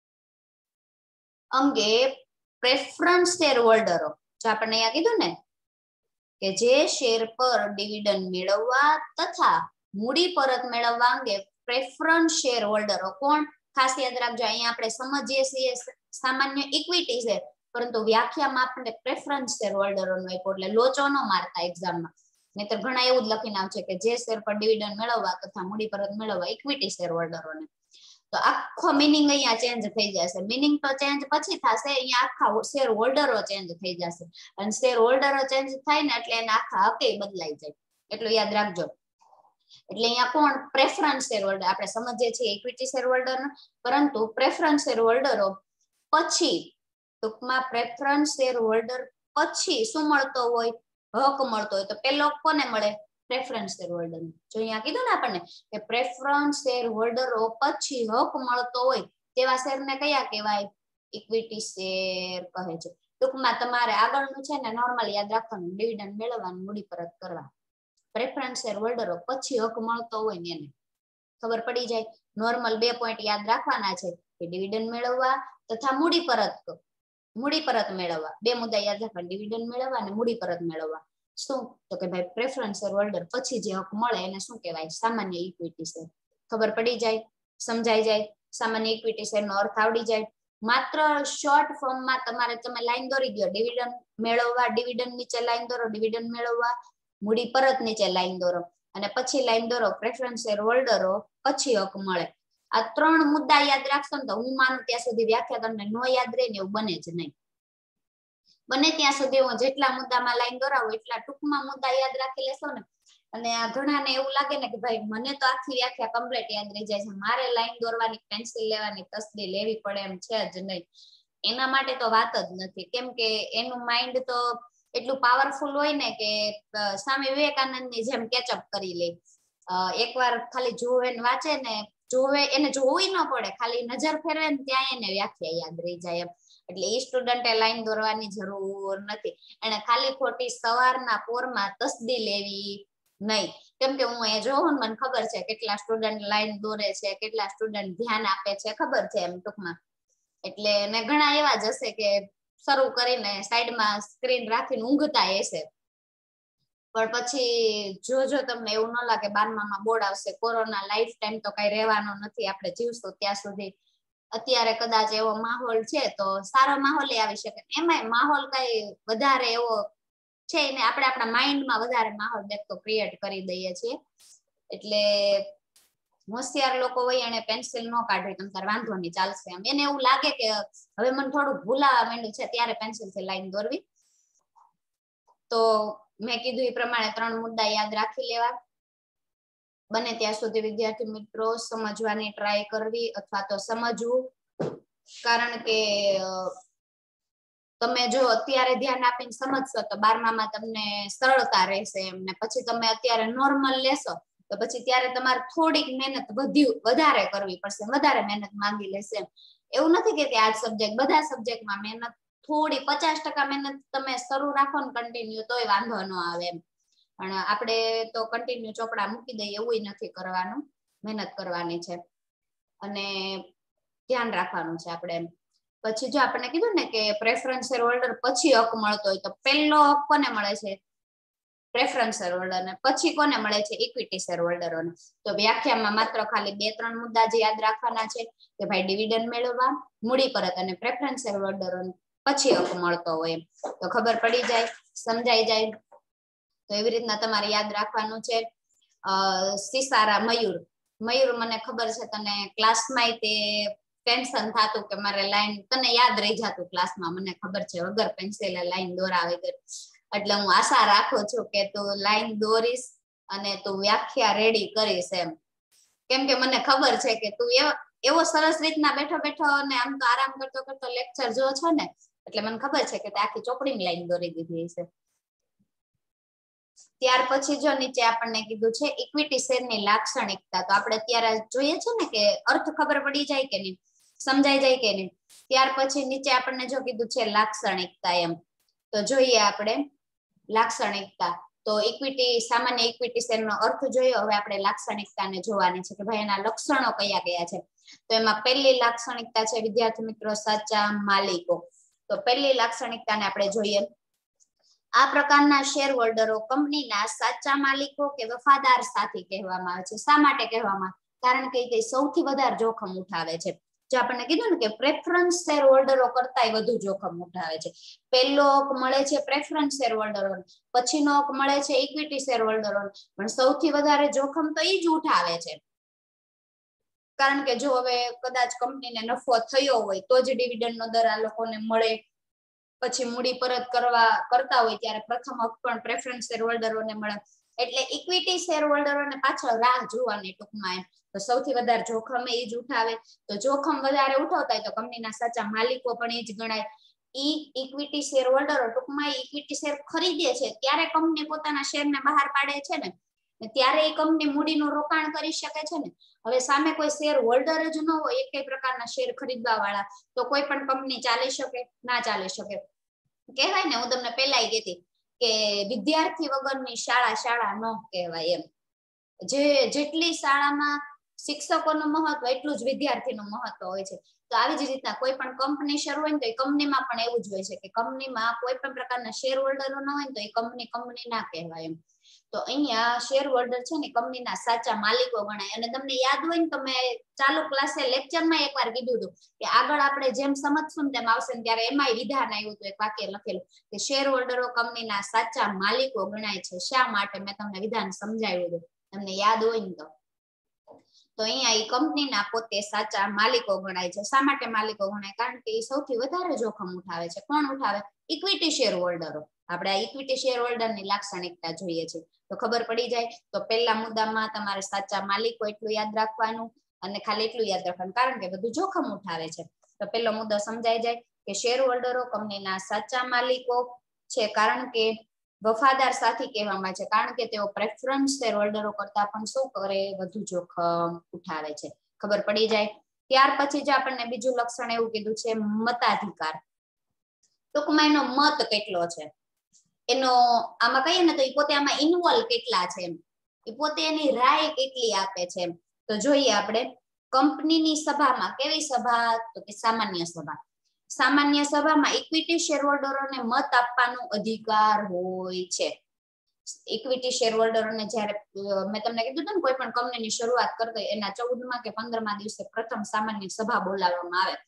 અંગે પ્રેફરન્સ શેર હોલ્ડરો, જો આપણને અહીંયા કીધું ને કે જે શેર પર ડિવિડન્ડ મેળવવા તથા મૂડી પરત મેળવવા અંગે પ્રેફરન્સ શેર હોલ્ડરો કોણ? ખાસ યાદ રાખજો, અહીંયા આપણે સમજીએ છીએ સામાન્ય ઇક્વિટી શેર, પરંતુ વ્યાખ્યામાં આપણે પ્રેફરન્સ શેર હોલ્ડરોનો આપ્યો, એટલે લોચો ન મારતા એક્ઝામમાં. નહીતર ઘણા એવું જ લખીને આવશે કે જે શેર પર ડિવિડન્ડ મેળવવા તથા મૂડી પરત મેળવવા ઇક્વિટી શેર હોલ્ડરોને. તો આખો મિનિંગ અહીંયા ચેન્જ થઈ જશે. મિનિંગ તો ચેન્જ પછી થશે, અહીંયા આખા શેર હોલ્ડરો ચેન્જ થઈ જશે, અને શેર હોલ્ડરો ચેન્જ થાય ને એટલે એના આખા હકે બદલાઈ જાય, એટલું યાદ રાખજો. એટલે અહીંયા કોણ? Preference share holder. આપણે સમજીએ છીએ ઇક્વિટી શેર હોલ્ડર, પરંતુ પ્રેફરન્સ શેર હોલ્ડરો પછી, ટૂંકમાં પ્રેફરન્સ શેર હોલ્ડર પછી શું મળતો હોય? હક મળતો હોય. તો પેલો કોને મળે? Preference share holder. જો અહીંયા કીધું ને આપણને કે પ્રેફરન્સ શેર હોલ્ડરો પછી હક મળતો હોય તેવા શેરને કયા કહેવાય? ઇક્વિટી શેર કહે છે. ટૂંકમાં તમારે આગળનું છે ને નોર્મલ યાદ રાખવાનું, ડિવિડન્ડ મેળવવાનું, મૂડી પરત કરવા. પ્રેફરન્સ શેર હોલ્ડરો પછી હક મળતો હોય ને એને ખબર પડી જાય. નોર્મલ 2 પોઈન્ટ યાદ રાખવાના છે કે ડિવિડન્ડ મેળવવા તથા મૂડી પરત મેળવવા. 2 મુદ્દા યાદ રાખવા, ડિવિડન્ડ મેળવવા અને મૂડી પરત મેળવવા. શું? તો કે ભાઈ પ્રેફરન્સ શેર હોલ્ડર પછી જે હક મળે એને શું કહેવાય? સામાન્ય ઇક્વિટી શેર. ખબર પડી જાય, સમજાઈ જાય. સામાન્ય ઇક્વિટી શેરનો અર્થ આવડી જાય. માત્ર શોર્ટ ફોર્મમાં તમારે તમે લાઈન દોરી દો, ડિવિડન્ડ મેળવવા, ડિવિડન્ડ નીચે લાઈન દોરો, ડિવિડન્ડ મેળવવા, મૂડી પરત નીચે લાઈન દોરો, અને પછી લાઈન દોરો પ્રેફરન્સ શેર હોલ્ડરો પછી હક મળે. આ 3 મુદ્દા યાદ રાખશો ને તો હું માનું ત્યાં સુધી વ્યાખ્યા તમને ન યાદ રહે ને એવું બને જ નહીં. બને ત્યાં સુધી હું જેટલા મુદ્દામાં લાઈન દોરાવું એટલા ટૂંકમાં મુદ્દા યાદ રાખી લેશો ને. અને આ ઘણાને એવું લાગે ને કે ભાઈ મને તો આખી વ્યાખ્યા કમ્પ્લીટ યાદ રહી જાય છે, મારે લાઈન દોરવાની, પેન્સિલ લેવાની, તસદી લેવી પડે એમ છે જ નહીં. એના માટે તો વાત જ નથી, કેમ કે એનું માઇન્ડ તો એટલું પાવરફુલ હોય ને કે સ્વામી વિવેકાનંદની જેમ કેચઅપ કરી લે. એકવાર ખાલી જોવે ને વાંચે ને, જોવે એને જોવું ન પડે, ખાલી નજર ફેરવે ને ત્યાં એને વ્યાખ્યા યાદ રહી જાય એમ. એટલે એ સ્ટુડન્ટે લાઈન દોરવાની જરૂર નથી. એને ખાલી ખોટી સવારના પોરમાં તસદી લેવી નહીં, કેમ કે હું એ જોઉં મને ખબર છે કેટલા સ્ટુડન્ટ લાઈન દોરે છે, કેટલા સ્ટુડન્ટ ધ્યાન આપે છે, ખબર છે એમ ટૂંકમાં. એટલે ને ઘણા એવા જ હશે કે શરૂ કરીને સાઈડમાં સ્ક્રીન રાખીને ઊંઘતા હશે, પણ પછી જો તમને એવું ન લાગે 12માં બોર્ડ આવશે, કોરોના લાઈફ ટાઈમ તો કઈ રહેવાનો નથી, આપણે જીવશું ત્યાં સુધી. અત્યારે કદાચ એવો માહોલ છે તો સારો માહોલ આવી શકે, એમાંય માહોલ કઈ વધારે એવો છે ને, આપણે આપણા માઇન્ડમાં વધારે માહોલ દેખતો ક્રિએટ કરી દઈએ છીએ. એટલે હોશિયાર લોકો હોય એને પેન્સિલ ન કાઢે તમ તાર વાંધો નહીં, ચાલશે એમ. એને એવું લાગે કે હવે મને થોડું ભૂલાવા માંડ્યું છે, ત્યારે પેન્સિલ થી લાઈન દોરવી. તો મેં કીધું એ પ્રમાણે 3 મુદ્દા યાદ રાખી લેવા. બને ત્યાં સુધી વિદ્યાર્થી મિત્રો સમજવાની ટ્રાય કરવી અથવા તો સમજવું, કારણ કે તમે જો અત્યારે ધ્યાન આપીને સમજશો તો 12માં તમને સરળતા રહેશે એમ. ને પછી તમે અત્યારે નોર્મલ લેશો તો પછી ત્યારે તમારે થોડીક મહેનત વધારે કરવી પડશે, વધારે મહેનત માંગી લેશે એમ. એવું નથી કે આ સબ્જેક્ટ, બધા સબ્જેક્ટમાં મહેનત થોડી 50% મહેનત તમે શરૂ રાખો ને કન્ટિન્યુ, તોય વાંધો ન આવે એમ. પણ આપણે તો કન્ટિન્યુ ચોપડા મૂકી દઈએ એવું નથી કરવાનું, મહેનત કરવાની છે અને ધ્યાન રાખવાનું છે આપણે એમ. પછી જો આપણે કીધું ને કે પ્રેફરન્સ શેર હોલ્ડર પછી હક મળતો હોય, તો પહેલો હક કોને મળે છે? પ્રેફરન્સ શેર હોલ્ડર ને. પછી કોને મળે છે? ઇક્વિટી શેર હોલ્ડરોને. તો વ્યાખ્યામાં માત્ર ખાલી 2-3 મુદ્દા જ યાદ રાખવાના છે કે ભાઈ ડિવિડન્ડ મેળવવા, મૂડી પરત અને પ્રેફરન્સ શેર હોલ્ડરોને પછી હક મળતો હોય, તો ખબર પડી જાય, સમજાઈ જાય. તો એવી રીતના તમારે યાદ રાખવાનું છે. સિસારા મયુર, મયુર મને ખબર છે તને ક્લાસમાં તે ટેન્શન થતું કે મારે લાઈન, તને યાદ રહી જતું ક્લાસમાં, મને ખબર છે વગર પેન્સિલે લાઈન દોરાવે. એટલે હું આશા રાખું છું કે તું લાઈન દોરીશ અને તું વ્યાખ્યા રેડી કરીશ એમ. કેમ કે મને ખબર છે કે તું એવો સરસ રીતના બેઠો બેઠો અને આમ તો આરામ કરતો કરતો લેક્ચર જો છો ને, એટલે મને ખબર છે કે તે આખી ચોપડીની લાઈન દોરી દીધી છે. ત્યાર પછી જો નીચે આપણને કીધું છે ઇક્વિટી શેરની લાક્ષણિકતા. તો આપણે અત્યારે જોઈએ છે ને કે અર્થ ખબર પડી જાય કે નહીં, સમજાઈ જાય કે નહીં. ત્યાર પછી નીચે આપણને જો કીધું છે લાક્ષણિકતા એમ, તો જોઈએ આપણે લાક્ષણિકતા. તો ઇક્વિટી, સામાન્ય ઇક્વિટી શેરનો અર્થ જોયો, હવે આપણે લાક્ષણિકતાને જોવાની છે કે ભાઈ એના લક્ષણો કયા કયા છે. તો એમાં પહેલી લાક્ષણિકતા છે વિદ્યાર્થી મિત્રો સાચા માલિકો. તો પહેલી લાક્ષણિકતાને આપણે જોઈએ. આ પ્રકારના શેર હોલ્ડરો કંપનીના સાચા માલિકો કે વફાદાર સાથી કહેવામાં આવે છે. શા માટે કહેવામાં? કારણ કે તે સૌથી વધારે જોખમ ઉઠાવે છે. જે આપણને કીધું ને કે પ્રેફરન્સ શેર હોલ્ડરો કરતાંય વધુ જોખમ ઉઠાવે છે. પહેલો હક મળે છે પ્રેફરન્સ શેર હોલ્ડરો, પછીનો હક મળે છે ઇક્વિટી શેર હોલ્ડરો, પણ સૌથી વધારે જોખમ તો એ જ ઉઠાવે છે. કારણ કે જો હવે કદાચ કંપનીને નફો થયો હોય તો જ ડિવિડન્ડનો દર આ લોકોને મળે, પછી મૂડી પરત કરતા હોય ત્યારે પ્રથમ હક પણ પ્રેફરન્સ શેર હોલ્ડરોને મળે. એટલે ઇક્વિટી શેર હોલ્ડરોને પાછળ રાહ જોવાની ટૂંકમાં એમ. તો સૌથી વધારે જોખમ એ જ ઉઠાવે. તો જોખમ વધારે ઉઠાવતા હોય તો કંપનીના સાચા માલિકો પણ એ જ ગણાય. ઇક્વિટી શેર હોલ્ડરો ટૂંકમાં ઇક્વિટી શેર ખરીદે છે ત્યારે કંપની પોતાના શેરને બહાર પાડે છે ને, ત્યારે એ કંપની મૂડીનું રોકાણ કરી શકે છે ને. હવે સામે કોઈ શેર હોલ્ડર જ ન હોય, એક પ્રકારના શેર ખરીદવા વાળા, તો કોઈ પણ કંપની ચાલી શકે? ના ચાલી શકે. કહેવાય ને, હું તમને પેલા કીધી કે વિદ્યાર્થી વગરની શાળા ન કહેવાય એમ. જેટલી શાળામાં શિક્ષકોનું મહત્વ એટલું જ વિદ્યાર્થીનું મહત્વ હોય છે. તો આવી જ રીતના કોઈ પણ કંપની શરૂ હોય ને તો એ કંપનીમાં પણ એવું જ હોય છે કે કંપનીમાં કોઈ પણ પ્રકારના શેર હોલ્ડરો ન હોય ને તો એ કંપની ના કહેવાય એમ. તો અહીંયા શેર હોલ્ડર છે ને કંપનીના સાચા માલિકો ગણાય. અને તમને યાદ હોય ને તો મેં ચાલુ ક્લાસે લેક્ચરમાં એકવાર કીધું હતું કે આગળ આપણે જેમ સમજશું ને તેમ આવશે ને, ત્યારે એમાંય વિધાન આવ્યું હતું, એક વાક્ય લખેલું કે શેર હોલ્ડરો કંપનીના સાચા માલિકો ગણાય છે. શા માટે? મેં તમને વિધાન સમજાવ્યું હતું, તમને યાદ હોય ને તો. અહીંયા એ કંપનીના પોતે સાચા માલિકો ગણાય છે. શા માટે માલિકો ગણાય? કારણ કે એ સૌથી વધારે જોખમ ઉઠાવે છે. કોણ ઉઠાવે? ઇક્વિટી શેર હોલ્ડરો. આપણે આ ઇક્વિટી શેર હોલ્ડરની લાક્ષણિકતા જોઈએ છે તો ખબર પડી જાય. તો પહેલા મુદ્દામાં તમારે સાચા માલિકો એટલું યાદ રાખવાનું, અને ખાલી એટલું યાદ રાખવાનું કારણ કે બધું જોખમ ઉઠાવે છે. તો પહેલો મુદ્દો સમજાઈ જાય. કે શેર હોલ્ડરો કંપનીના સાચા માલિકો છે, કારણ કે વફાદાર સાથી કહેવામાં છે, કારણ કે તેઓ પ્રેફરન્સ શેર હોલ્ડરો કરતા પણ શું કરે, વધુ જોખમ ઉઠાવે છે. ખબર પડી જાય. ત્યાર પછી જ આપણને બીજું લક્ષણ એવું કીધું છે મતાધિકાર. ટૂંકમાં એનો મત કેટલો છે, એનો આમાં કહીએ ને તો એ પોતે આમાં ઇન્વોલ્વ કેટલા છે, એ પોતે એની રાય કેટલી આપે છે. તો જોઈએ આપણે કંપનીની સભામાં, કેવી સભા, તો કે સામાન્ય સભા. સામાન્ય સભામાં ઇક્વિટી શેરહોલ્ડરોને મત આપવાનો અધિકાર હોય છે. ઇક્વિટી શેરહોલ્ડરોને જ્યારે મેં તમને કીધું હતું ને, કોઈ પણ કંપનીની શરૂઆત કરતા એના 14મા કે 15મા દિવસે પ્રથમ સામાન્ય સભા બોલાવવામાં આવે,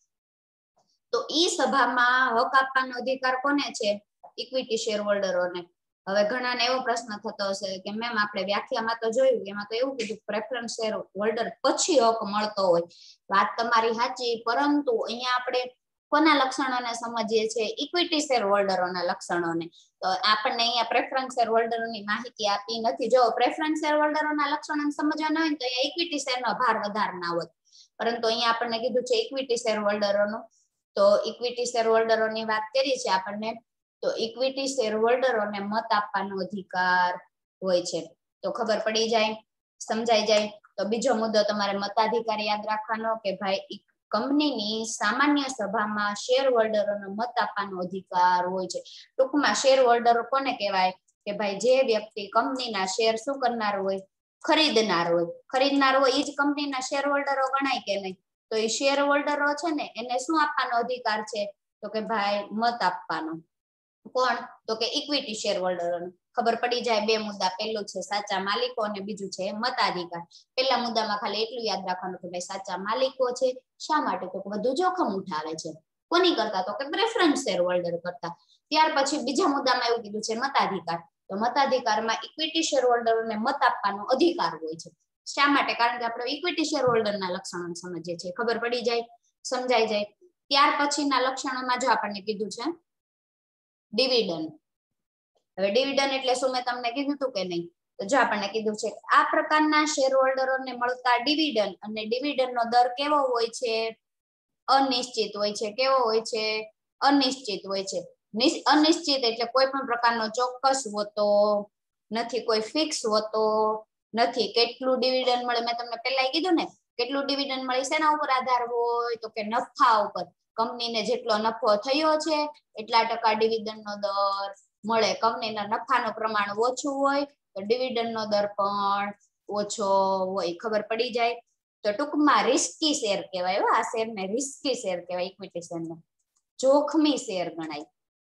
તો ઈ સભામાં હક આપવાનો અધિકાર કોને છે? ઇક્વિટી શેરહોલ્ડરોને. હવે ઘણાને એવો પ્રશ્ન થતો હશે કે મેમ આપણે વ્યાખ્યામાં તો જોયું, એમાં તો એવું કીધું પ્રેફરન્સ શેર હોલ્ડર પછી હક મળતો હોય. વાત તમારી સાચી, પરંતુ અહીંયા આપણે કોના લક્ષણોને સમજીએ છીએ? ઇક્વિટી શેર હોલ્ડરોના લક્ષણોને. તો આપણને અહીંયા પ્રેફરન્સ શેર હોલ્ડરોની માહિતી આપી નથી. જો પ્રેફરન્સ શેર હોલ્ડરોના લક્ષણોને સમજવાના હોય ને તો અહીંયા ઇક્વિટી શેરનો ભાર વધારના હોત, પરંતુ અહીંયા આપણને કીધું છે ઇક્વિટી શેર હોલ્ડરોનું. તો ઇક્વિટી શેર હોલ્ડરોની વાત કરી છે આપણને, તો ઇક્વિટી શેર હોલ્ડરોને મત આપવાનો અધિકાર હોય છે. તો ખબર પડી જાય, સમજાઈ જાય. તો બીજો મુદ્દો તમારે મતાધિકાર યાદ રાખવાનો કે ભાઈ કંપનીની સામાન્ય સભામાં શેર હોલ્ડરોને મત આપવાનો અધિકાર હોય છે. ટૂંકમાં શેર હોલ્ડરો કોને કહેવાય? કે ભાઈ જે વ્યક્તિ કંપનીના શેર શું કરનાર હોય? ખરીદનાર હોય. ખરીદનાર હોય એ જ કંપનીના શેર હોલ્ડરો ગણાય કે નહીં? તો એ શેર હોલ્ડરો છે ને, એને શું આપવાનો અધિકાર છે? તો કે ભાઈ મત આપવાનો. કોણ? તો કે ઇક્વિટી શેર હોલ્ડરોને. ખબર પડી જાય. બે મુદ્દા, પહેલું છે સાચા માલિકો અને બીજું છે મતાધિકાર. પહેલા મુદ્દામાં ખાલી એટલું યાદ રાખવાનું કે ભાઈ સાચા માલિકો છે. શા માટે? તો વધુ જોખમ ઉઠાવે છે. કોની કરતા? તો કે પ્રેફરન્સ શેર હોલ્ડર કરતા. ત્યાર પછી બીજા મુદ્દામાં એવું કીધું છે મતાધિકાર. તો મતાધિકારમાં ઇક્વિટી શેર હોલ્ડરોને મત આપવાનો અધિકાર હોય છે. શા માટે? કારણ કે આપણે ઇક્વિટી શેર હોલ્ડરના લક્ષણો સમજીએ છીએ. ખબર પડી જાય, સમજાઈ જાય. ત્યાર પછીના લક્ષણોમાં જો આપણને કીધું છે ડિવિડન્ડ. હવે ડિવિડન્ડ એટલે શું મેં તમને કીધું હતું કે નહીં? તો જો આપણને કીધું છે આ પ્રકારના શેર હોલ્ડરોને મળતા ડિવિડન્ડ, અને ડિવિડન્ડનો દર કેવો હોય છે? અનિશ્ચિત હોય છે. કેવો હોય છે? અનિશ્ચિત હોય છે. અનિશ્ચિત એટલે કોઈ પણ પ્રકારનો ચોક્કસ હોતો નથી, કોઈ ફિક્સ હોતો નથી. કેટલું ડિવિડન્ડ મળે મેં તમને પહેલા કીધું ને, કેટલું ડિવિડન્ડ મળે શેના ઉપર આધાર હોય? તો કે નફા ઉપર. કંપનીને જેટલો નફો થયો છે એટલા ટકા ડિવિડન્ડનો દર મળે. કંપનીના નફાનું પ્રમાણ ઓછું હોય તો ડિવિડન્ડનો દર પણ ઓછો હોય. ખબર પડી જાય. તો ટૂંકમાં રિસ્કી શેર કહેવાય. આ શેરને રિસ્કી શેર કહેવાય. ઇક્વિટી શેરને જોખમી શેર ગણાય.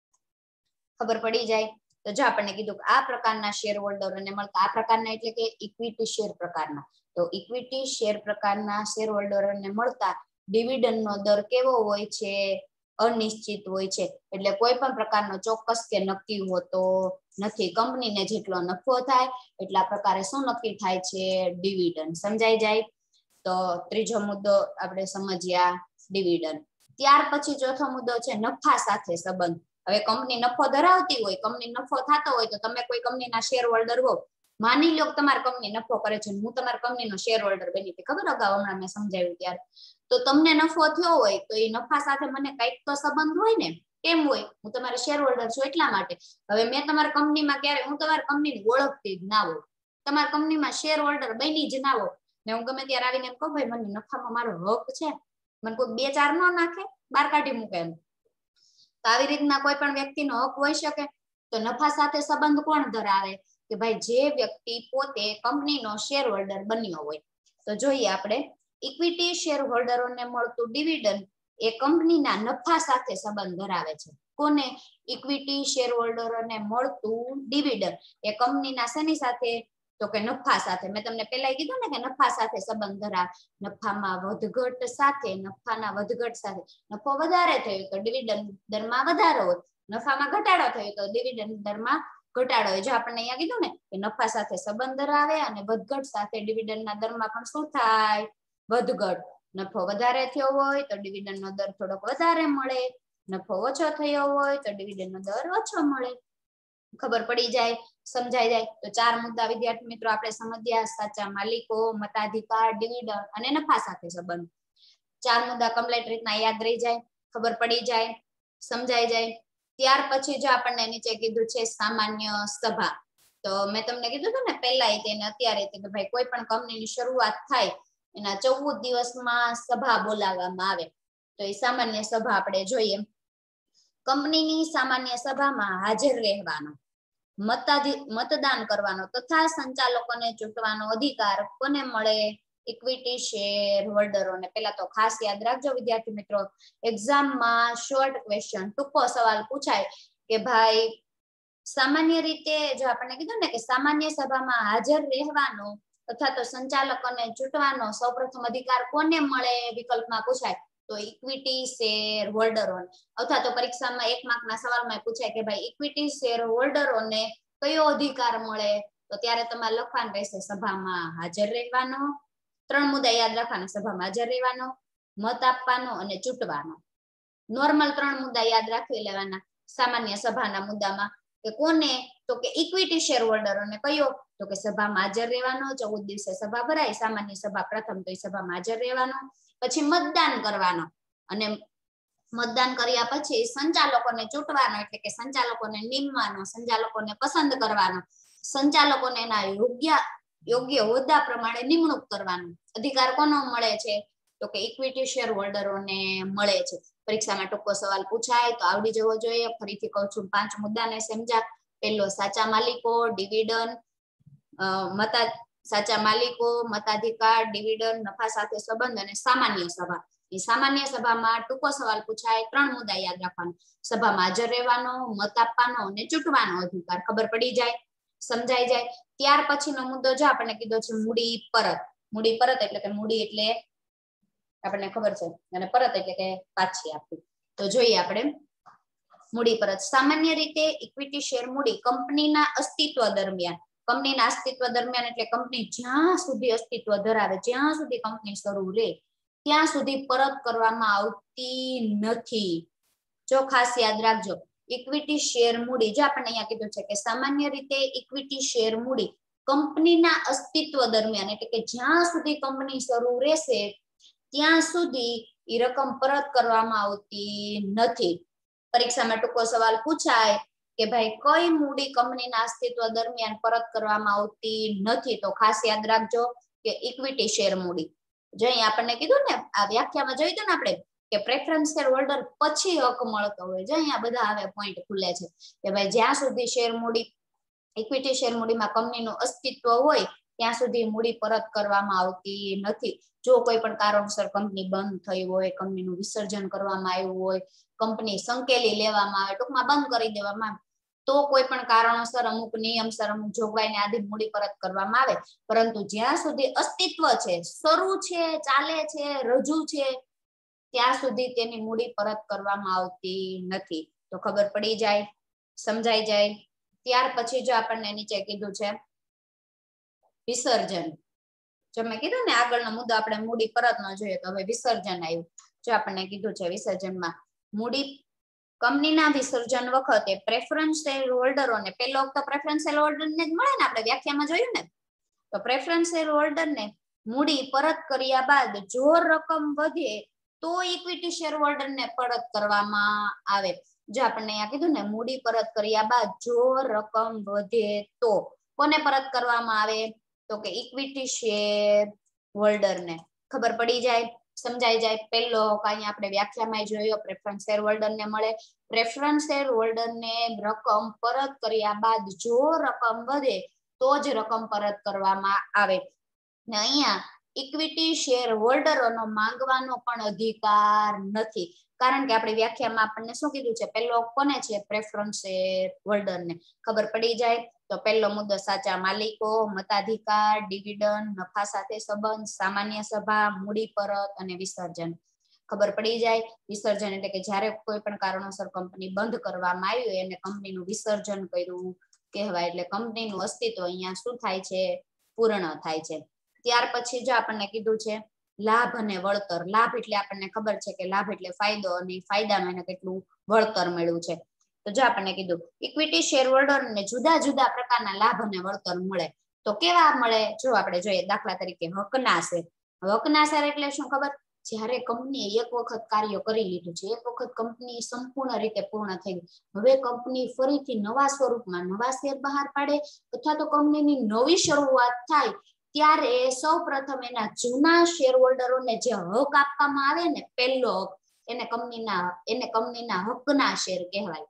ખબર પડી જાય. તો જો આપણને કીધું કે આ પ્રકારના શેર હોલ્ડરોને મળતા, આ પ્રકારના એટલે કે ઇક્વિટી શેર પ્રકારના, તો ઇક્વિટી શેર પ્રકારના શેર હોલ્ડરોને મળતા ડિવિડન્ડનો દર કેવો હોય છે? અનિશ્ચિત હોય છે. એટલે કોઈ પણ પ્રકારનો ચોક્કસ કે નક્કી હોતો નથી. કંપનીને જેટલો નફો થાય એટલા પ્રકારે શું નક્કી થાય છે? ડિવિડન્ડ. સમજાઈ જાય. તો ત્રીજો મુદ્દો આપણે સમજ્યા ડિવિડન્ડ. ત્યાર પછી ચોથો મુદ્દો છે નફા સાથે સંબંધ. હવે કંપની નફો ધરાવતી હોય, કંપની નફો થતો હોય, તો તમે કોઈ કંપનીના શેર હોલ્ડર હો, માની લો કે તમારી કંપની નફો કરે છે, હું તમારી કંપનીનો શેર હોલ્ડર બની હતી, ખબર અગાઉ હમણાં મેં સમજાવ્યું ત્યારે, તો તમને નફો થયો હોય તો એ નફા સાથે મને કંઈક તો સંબંધ હોય ને. કેમ હોય? હું તમારી શેર હોલ્ડર છું એટલા માટે. હવે મેં તમારી કંપનીમાં ક્યારે, હું તમારી કંપનીને ઓળખતી જ ના હોય, તમારી કંપનીમાં શેર હોલ્ડર બની જ ના હોય, ને હું ગમે ત્યારે આવીને એમ કહું ભાઈ મને નફામાં મારો હક છે, મને કોઈ બે ચાર ન નાખે, બહાર કાઢી મૂકે એમ. તો આવી રીતના કોઈ પણ વ્યક્તિનો હક હોઈ શકે. તો નફા સાથે સંબંધ કોણ ધરાવે? કે ભાઈ જે વ્યક્તિ પોતે કંપનીનો શેર હોલ્ડર બન્યો હોય. તો જોઈએ આપણે ઇક્વિટી શેર હોલ્ડરોને મળતું ડિવિડન્ડ એ કંપનીના નફા સાથે સંબંધ ધરાવે છે. કોને? ઇક્વિટી શેર હોલ્ડરોને મળતું ડિવિડન્ડ એ કંપનીના શેની સાથે? તો કે નફા સાથે. મેં તમને પહેલા કીધું ને કે નફા સાથે સંબંધ ધરાવે. નફામાં વધઘટ સાથે, નફાના વધઘટ સાથે. નફો વધારે થયો તો ડિવિડન્ડ દરમાં વધારો હોય, નફામાં ઘટાડો થયો તો ડિવિડન્ડ દરમાં ઘટાડો હોય. જો આપણને અહીંયા કીધું ને કે નફા સાથે સંબંધ ધરાવે અને વધઘટ સાથે ડિવિડન્ડના દરમાં પણ શું થાય? વધઘટ. નફો વધારે થયો હોય તો ડિવિડન્ડનો દર થોડોક વધારે મળે, નફો ઓછો થયો હોય તો ડિવિડન્ડનો દર ઓછો મળે. ખબર પડી જાય, સમજાઈ જાય. તો ચાર મુદ્દા વિદ્યાર્થી મિત્રો આપણે સમજ્યા: સાચા માલિકો, મતાધિકાર, ડિવિડન્ડ અને નફા સાથે સંબંધ. ચાર મુદ્દા કમ્પ્લીટ રીતના યાદ રહી જાય, ખબર પડી જાય. સમજાઈ જાય. ત્યાર પછી જો આપણને નીચે કીધું છે સામાન્ય સભા. તો મેં તમને કીધું હતું ને પહેલા તેને અત્યારે કે ભાઈ કોઈ પણ કંપનીની શરૂઆત થાય એના 14 દિવસમાં સભા બોલાવવામાં આવે. તો એ સામાન્ય સભા આપણે જોઈએ. કંપનીની સામાન્ય સભામાં હાજર રહેવાનો, મતદાન કરવાનો તથા સંચાલકોને ચૂંટવાનો અધિકાર કોને મળે? ઇક્વિટી શેર હોલ્ડરોને. પેલા તો ખાસ યાદ રાખજો વિદ્યાર્થી મિત્રો, એક્ઝામમાં શોર્ટ ક્વેશ્ચન ટૂંકો સવાલ પૂછાય કે ભાઈ સામાન્ય રીતે જો આપણને કીધું ને કે સામાન્ય સભામાં હાજર રહેવાનો તથા તો સંચાલકોને ચૂંટવાનો સૌપ્રથમ અધિકાર કોને મળે વિકલ્પમાં પૂછાય તો ઇક્વિટી શેર હોલ્ડરોને. અથવા તો પરીક્ષામાં 1 માર્કના સવાલમાં પૂછાય કે ભાઈ ઇક્વિટી શેર હોલ્ડરોને કયો અધિકાર મળે? તો ત્યારે તમારે લખવાનું રહેશે સભામાં હાજર રહેવાનો. 3 મુદ્દા યાદ રાખવાના, સભામાં હાજર રહેવાનો, મત આપવાનો અને ચૂંટવાનો. નોર્મલ 3 મુદ્દા યાદ રાખી લેવાના સામાન્ય સભાના મુદ્દામાં કે કોને? તો કે ઇક્વિટી શેર હોલ્ડરોને કયો? તો કે સભામાં હાજર રહેવાનો. 14 દિવસે સભા ભરાય, સામાન્ય સભા પ્રથમ, તો એ સભામાં હાજર રહેવાનો. પછી મતદાન કરવાનો અને મતદાન કર્યા પછી સંચાલકોને ચૂંટવાનો, એટલે કે સંચાલકોને નિમવાનો, સંચાલકોને પસંદ કરવાનો, સંચાલકોને એના યોગ્ય હોદ્દા પ્રમાણે નિમણૂક કરવાનો અધિકાર કોનો મળે છે? તો કે ઇક્વિટી શેર હોલ્ડરોને મળે છે. પરીક્ષામાં ટૂંકો સવાલ પૂછાય તો આવડી જવો જોઈએ. ફરીથી કહું છું 5 મુદ્દાને સમજા. પહેલો સાચા માલિકો, ડિવિડન્ડ, સાચા માલિકો, મતાધિકાર, ડિવિડન્ડ, નફા સાથે સંબંધ અને સામાન્ય સભા. એ સામાન્ય સભામાં ટૂંકો સવાલ પૂછાય. 3 મુદ્દા યાદ રાખવાના, સભામાં હાજર રહેવાનો, મત આપવાનો અને ચૂંટવાનો અધિકાર. ખબર પડી જાય, સમજાઈ જાય. ત્યાર પછીનો મુદ્દો જો આપણને કીધો છે મૂડી પરત. મૂડી પરત એટલે કે મૂડી એટલે આપણને ખબર છે અને પરત એટલે કે પાછી આપવી. તો જોઈએ આપણે મૂડી પરત. સામાન્ય રીતે ઇક્વિટી શેર મૂડી કંપનીના અસ્તિત્વ દરમિયાન, કંપનીના અસ્તિત્વ દરમિયાન એટલે કંપની જ્યાં સુધી અસ્તિત્વ ધરાવે, જ્યાં સુધી કંપની શરૂ રહે ત્યાં સુધી પરત કરવામાં આવતી નથી. જો ખાસ યાદ રાખજો, ઇક્વિટી શેર મૂડી જો આપણને અહીંયા કીધું છે કે સામાન્ય રીતે ઇક્વિટી શેર મૂડી કંપનીના અસ્તિત્વ દરમિયાન એટલે કે જ્યાં સુધી કંપની શરૂ રહેશે ત્યાં સુધી એ રકમ પરત કરવામાં આવતી નથી. પરીક્ષામાં ટૂંકો સવાલ પૂછાય કે ભાઈ કઈ મૂડી કંપનીના અસ્તિત્વ દરમિયાન પરત કરવામાં આવતી નથી? તો ખાસ યાદ રાખજો કે ઇક્વિટી શેર મૂડી. જો અહીં આપણને કીધું ને આ વ્યાખ્યામાં જોયું હતું ને આપણે કે પ્રેફરન્સ શેર હોલ્ડર પછી હક મળતો હોય. જો અહીંયા બધા હવે પોઈન્ટ ખુલે છે કે ભાઈ જ્યાં સુધી શેર મૂડી ઇક્વિટી શેર મૂડીમાં કંપનીનું અસ્તિત્વ હોય ત્યાં સુધી મૂડી પરત કરવામાં આવતી નથી. જો કોઈ પણ કારણસર કંપની બંધ થઈ હોય, કંપનીનું વિસર્જન કરવામાં આવ્યું હોય, કંપની સંકેલી લેવામાં આવે, ટૂંકમાં બંધ કરી દેવામાં આવે, તો કોઈ પણ કારણોસર અમુક નિયમસર અમુક જોગવાઈને આધીન મૂડી પરત કરવામાં આવે. પરંતુ જ્યાં સુધી અસ્તિત્વ છે, શરૂ છે, ચાલે છે, રજૂ છે, ત્યાં સુધી તેની મૂડી પરત કરવામાં આવતી નથી. તો ખબર પડી જાય, સમજાઈ જાય. ત્યાર પછી જો આપણને નીચે કીધું છે વિસર્જન. જો મેં કીધું ને આગળનો મુદ્દો આપણે મૂડી પરત ન જોઈએ તો હવે વિસર્જન આવ્યું. જો આપણને કીધું છે વિસર્જનમાં મૂડી કંપનીના વિસર્જન વખતે પ્રેફરન્સ શેર હોલ્ડરોને, પેલો તો પ્રેફરન્સ શેર હોલ્ડરને જ મળે ને, આપણે વ્યાખ્યામાં જોયું ને. તો પ્રેફરન્સ શેર હોલ્ડરને મૂડી પરત કર્યા બાદ જો રકમ વધે તો ઇક્વિટી શેર હોલ્ડરને પરત કરવામાં આવે. જો આપણને અહીંયા કીધું ને મૂડી પરત કર્યા બાદ જો રકમ વધે તો કોને પરત કરવામાં આવે? તો કે ઇક્વિટી શેર હોલ્ડરને. ખબર પડી જાય, સમજાઈ જાય. પહેલો કાંઈ આપણે વ્યાખ્યામાં જોયો પ્રેફરન્સ શેર હોલ્ડરને મળે. પ્રેફરન્સ શેર હોલ્ડરને રકમ પરત કર્યા બાદ જો રકમ વધે તો જ રકમ પરત કરવામાં આવે. ને અહીંયા ઇક્વિટી શેર હોલ્ડરોનો માંગવાનો પણ અધિકાર નથી. કારણ કે આપણી વ્યાખ્યામાં આપણને શું કીધું છે? પહેલો કોને છે? પ્રેફરન્સ શેર હોલ્ડરને. ખબર પડી જાય. તો પહેલો મુદ્દો સાચા માલિકો, મતાધિકાર, ડિવિડન્ડ, નફા સાથે સંબંધ, સામાન્ય સભા, મૂડી પરત અને વિસર્જન. ખબર પડી જાય. વિસર્જન એટલે કે જ્યારે કોઈ પણ કારણોસર કંપની બંધ કરવામાં આવી હોય એને કંપનીનું વિસર્જન કર્યું કહેવાય. એટલે કંપનીનું અસ્તિત્વ અહીંયા શું થાય છે? પૂર્ણ થાય છે. ત્યાર પછી જો આપણને કીધું છે લાભ અને વળતર. લાભ એટલે આપણને ખબર છે કે લાભ એટલે ફાયદો અને ફાયદામાં એને કેટલું વળતર મળ્યું છે. તો જો આપણને કીધું ઇક્વિટી શેર હોલ્ડરને જુદા જુદા પ્રકારના લાભ અને વળતર મળે. તો કેવા મળે? જો આપણે જોઈએ દાખલા તરીકે હકના શેર. હકના શેર એટલે શું ખબર? જ્યારે કંપનીએ એક વખત કાર્ય કરી લીધું છે, એક વખત કંપની સંપૂર્ણ રીતે પૂર્ણ થઈ ગઈ, હવે કંપની ફરીથી નવા સ્વરૂપમાં નવા શેર બહાર પાડે અથવા તો કંપનીની નવી શરૂઆત થાય ત્યારે સૌ પ્રથમ એના જૂના શેર હોલ્ડરોને જે હક આપવામાં આવે ને, પહેલો હક, એને કંપનીના હકના શેર કહેવાય.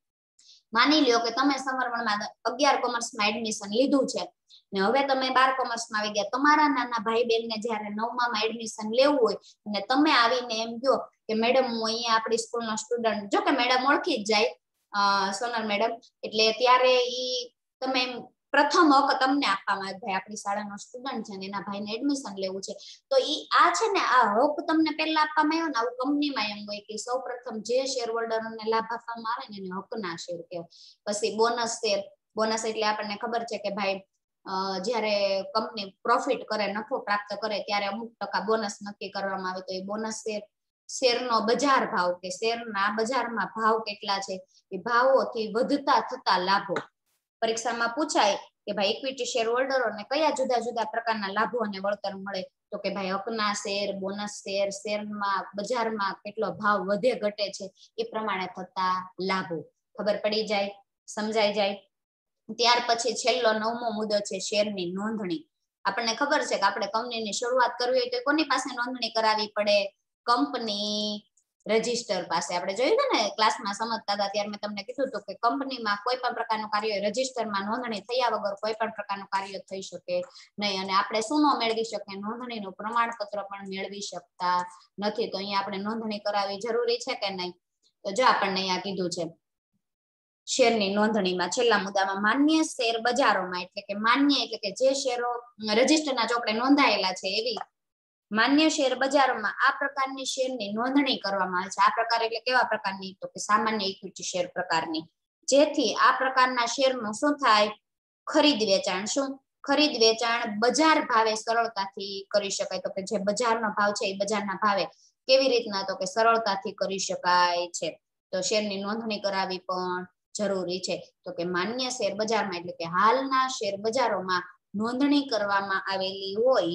માની લ્યો કે તમે સમરમણમાં 11 કોમર્સમાં એડમિશન લીધું છે ને હવે તમે 12 કોમર્સમાં આવી ગયા, તમારા નાના ભાઈ બહેનને જ્યારે 9માં એડમિશન લેવું હોય અને તમે આવીને એમ કહો કે મેડમ હું અહીંયા આપણી સ્કૂલનો સ્ટુડન્ટ, જો કે મેડમ ઓળખી જ જાય સોનલ મેડમ, એટલે ત્યારે ઈ તમે પ્રથમ હક તમને આપવામાં આવે, ભાઈ આપણી શાળાનો સ્ટુડન્ટ છે ને એના ભાઈને એડમિશન લેવું છે, તો ઈ આ છે ને આ હક તમને પહેલા આપવામાં આવ્યો ને. આવું કંપનીમાં એમ હોય કે સૌ પ્રથમ જે શેર હોલ્ડરોને લાભ આપવામાં આવે ને એને હકના શેર કહેવાય. પછી બોનસ શેર, બોનસ એટલે આપણને ખબર છે કે ભાઈ જ્યારે કંપની પ્રોફિટ કરે, નફો પ્રાપ્ત કરે ત્યારે અમુક ટકા બોનસ નક્કી કરવામાં આવે, તો એ બોનસ શેરનો બજાર ભાવ કે શેરના બજારમાં ભાવ કેટલા છે એ ભાવોથી વધતા થતા લાભો. પરીક્ષામાં પૂછાય કે ભાઈ ઇક્વિટી શેર હોલ્ડરોને કયા જુદા જુદા પ્રકારના લાભો અને વળતર મળે, તો કે ભાઈ હકના શેર, બોનસ શેર, શેરમાં બજારમાં કેટલો ભાવ વધે ઘટે છે એ પ્રમાણે થતા લાભો. ખબર પડી જાય, સમજાઈ જાય. ત્યાર પછી છેલ્લો 9મો મુદ્દો છે શેરની નોંધણી. આપણને ખબર છે કે આપણે કંપનીની શરૂઆત કરવી હોય તો કોની પાસે નોંધણી કરાવવી પડે? કંપની રજિસ્ટર પાસે. આપણે જોયું હતું ને ક્લાસમાં સમજતા હતા ત્યારે મેં તમને કીધું હતું કે કંપનીમાં કોઈ પણ પ્રકારનું કાર્ય રજિસ્ટરમાં નોંધણી થયા વગર કોઈ પણ પ્રકારનું કાર્ય થઈ શકે નહીં, અને આપણે શું ન મેળવી શકીએ? નોંધણીનું પ્રમાણપત્ર પણ મેળવી શકતા નથી. તો અહીંયા આપણે નોંધણી કરાવવી જરૂરી છે કે નહીં? તો જો આપણને અહીંયા કીધું છે શેરની નોંધણીમાં છેલ્લા મુદ્દામાં માન્ય શેર બજારોમાં, એટલે કે માન્ય એટલે કે જે શેરો રજિસ્ટરના ચોપડે નોંધાયેલા છે એવી માન્ય શેર બજારોમાં આ પ્રકારની શેરની નોંધણી કરવામાં આવે છે. આ પ્રકાર એટલે કેવા પ્રકારની? તો કે સામાન્ય ઇક્વિટી શેર પ્રકારની. જેથી આ પ્રકારના શેરનું શું થાય? ખરીદ વેચાણ. શું ખરીદ વેચાણ બજાર ભાવે સરળતાથી કરી શકાય. તો કે જે બજારનો ભાવ છે એ બજારના ભાવે કેવી રીતના? તો કે સરળતાથી કરી શકાય છે. તો શેરની નોંધણી કરાવી પણ જરૂરી છે. તો કે માન્ય શેર બજારમાં એટલે કે હાલના શેર બજારોમાં નોંધણી કરવામાં આવેલી હોય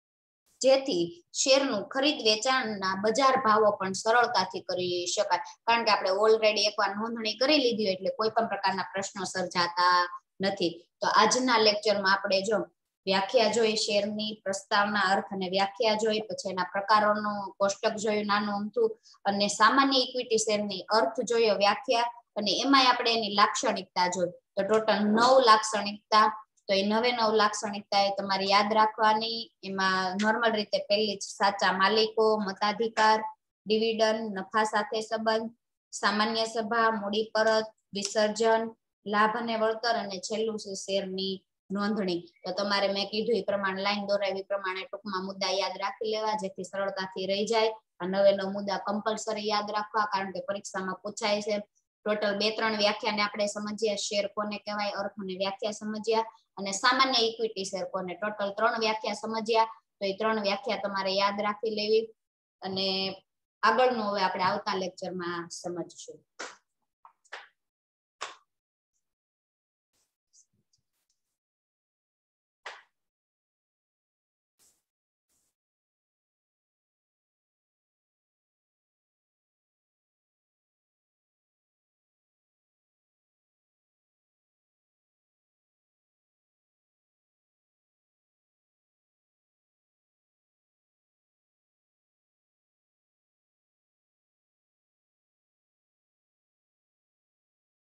જેથી શેરનું ખરીદ વેચાણના બજાર ભાવો પણ સરળતાથી કરી શકાય. કારણ કે આપણે ઓલરેડી એકવાર નોંધણી કરી લીધી એટલે કોઈ પણ પ્રકારના પ્રશ્નો સર્જાતા નથી. તો આજના લેક્ચરમાં આપણે જો વ્યાખ્યા જોઈ શેરની, પ્રસ્તાવના, અર્થ અને વ્યાખ્યા જોઈ, પછી એના પ્રકારોનું કોષ્ટક જોયું નાનું અમથું, અને સામાન્ય ઇક્વિટી શેરની અર્થ જોયો, વ્યાખ્યા, અને એમાંય આપણે એની લાક્ષણિકતા જોઈ. તો ટોટલ 9 લાક્ષણિકતા. તો એ 9 લાક્ષણિકતા એ તમારે યાદ રાખવાની. એમાં નોર્મલ રીતે પહેલી સાચા માલિકો, મતાધિકાર, ડિવિડન્ડ, નફા સાથે સંબંધ, સામાન્ય સભા, મૂડી પરત, વિસર્જન, લાભ અને વળતર, અને છેલ્લું છે શેરની નોંધણી. તો તમારે મેં કીધું એ પ્રમાણે લાઈન દોરાવી પ્રમાણે ટૂંકમાં મુદ્દા યાદ રાખી લેવા જેથી સરળતાથી રહી જાય. આ 9 મુદ્દા કમ્પલસરી યાદ રાખવા, કારણ કે પરીક્ષામાં પૂછાય છે. ટોટલ 2-3 વ્યાખ્યાને આપણે સમજ્યા, શેર કોને કહેવાય, અર્થ અને વ્યાખ્યા સમજ્યા, અને સામાન્ય ઇક્વિટી શેર કોને, ટોટલ 3 વ્યાખ્યા સમજ્યા. તો એ 3 વ્યાખ્યા તમારે યાદ રાખી લેવી, અને આગળનું હવે આપણે આવતા લેક્ચરમાં સમજશું.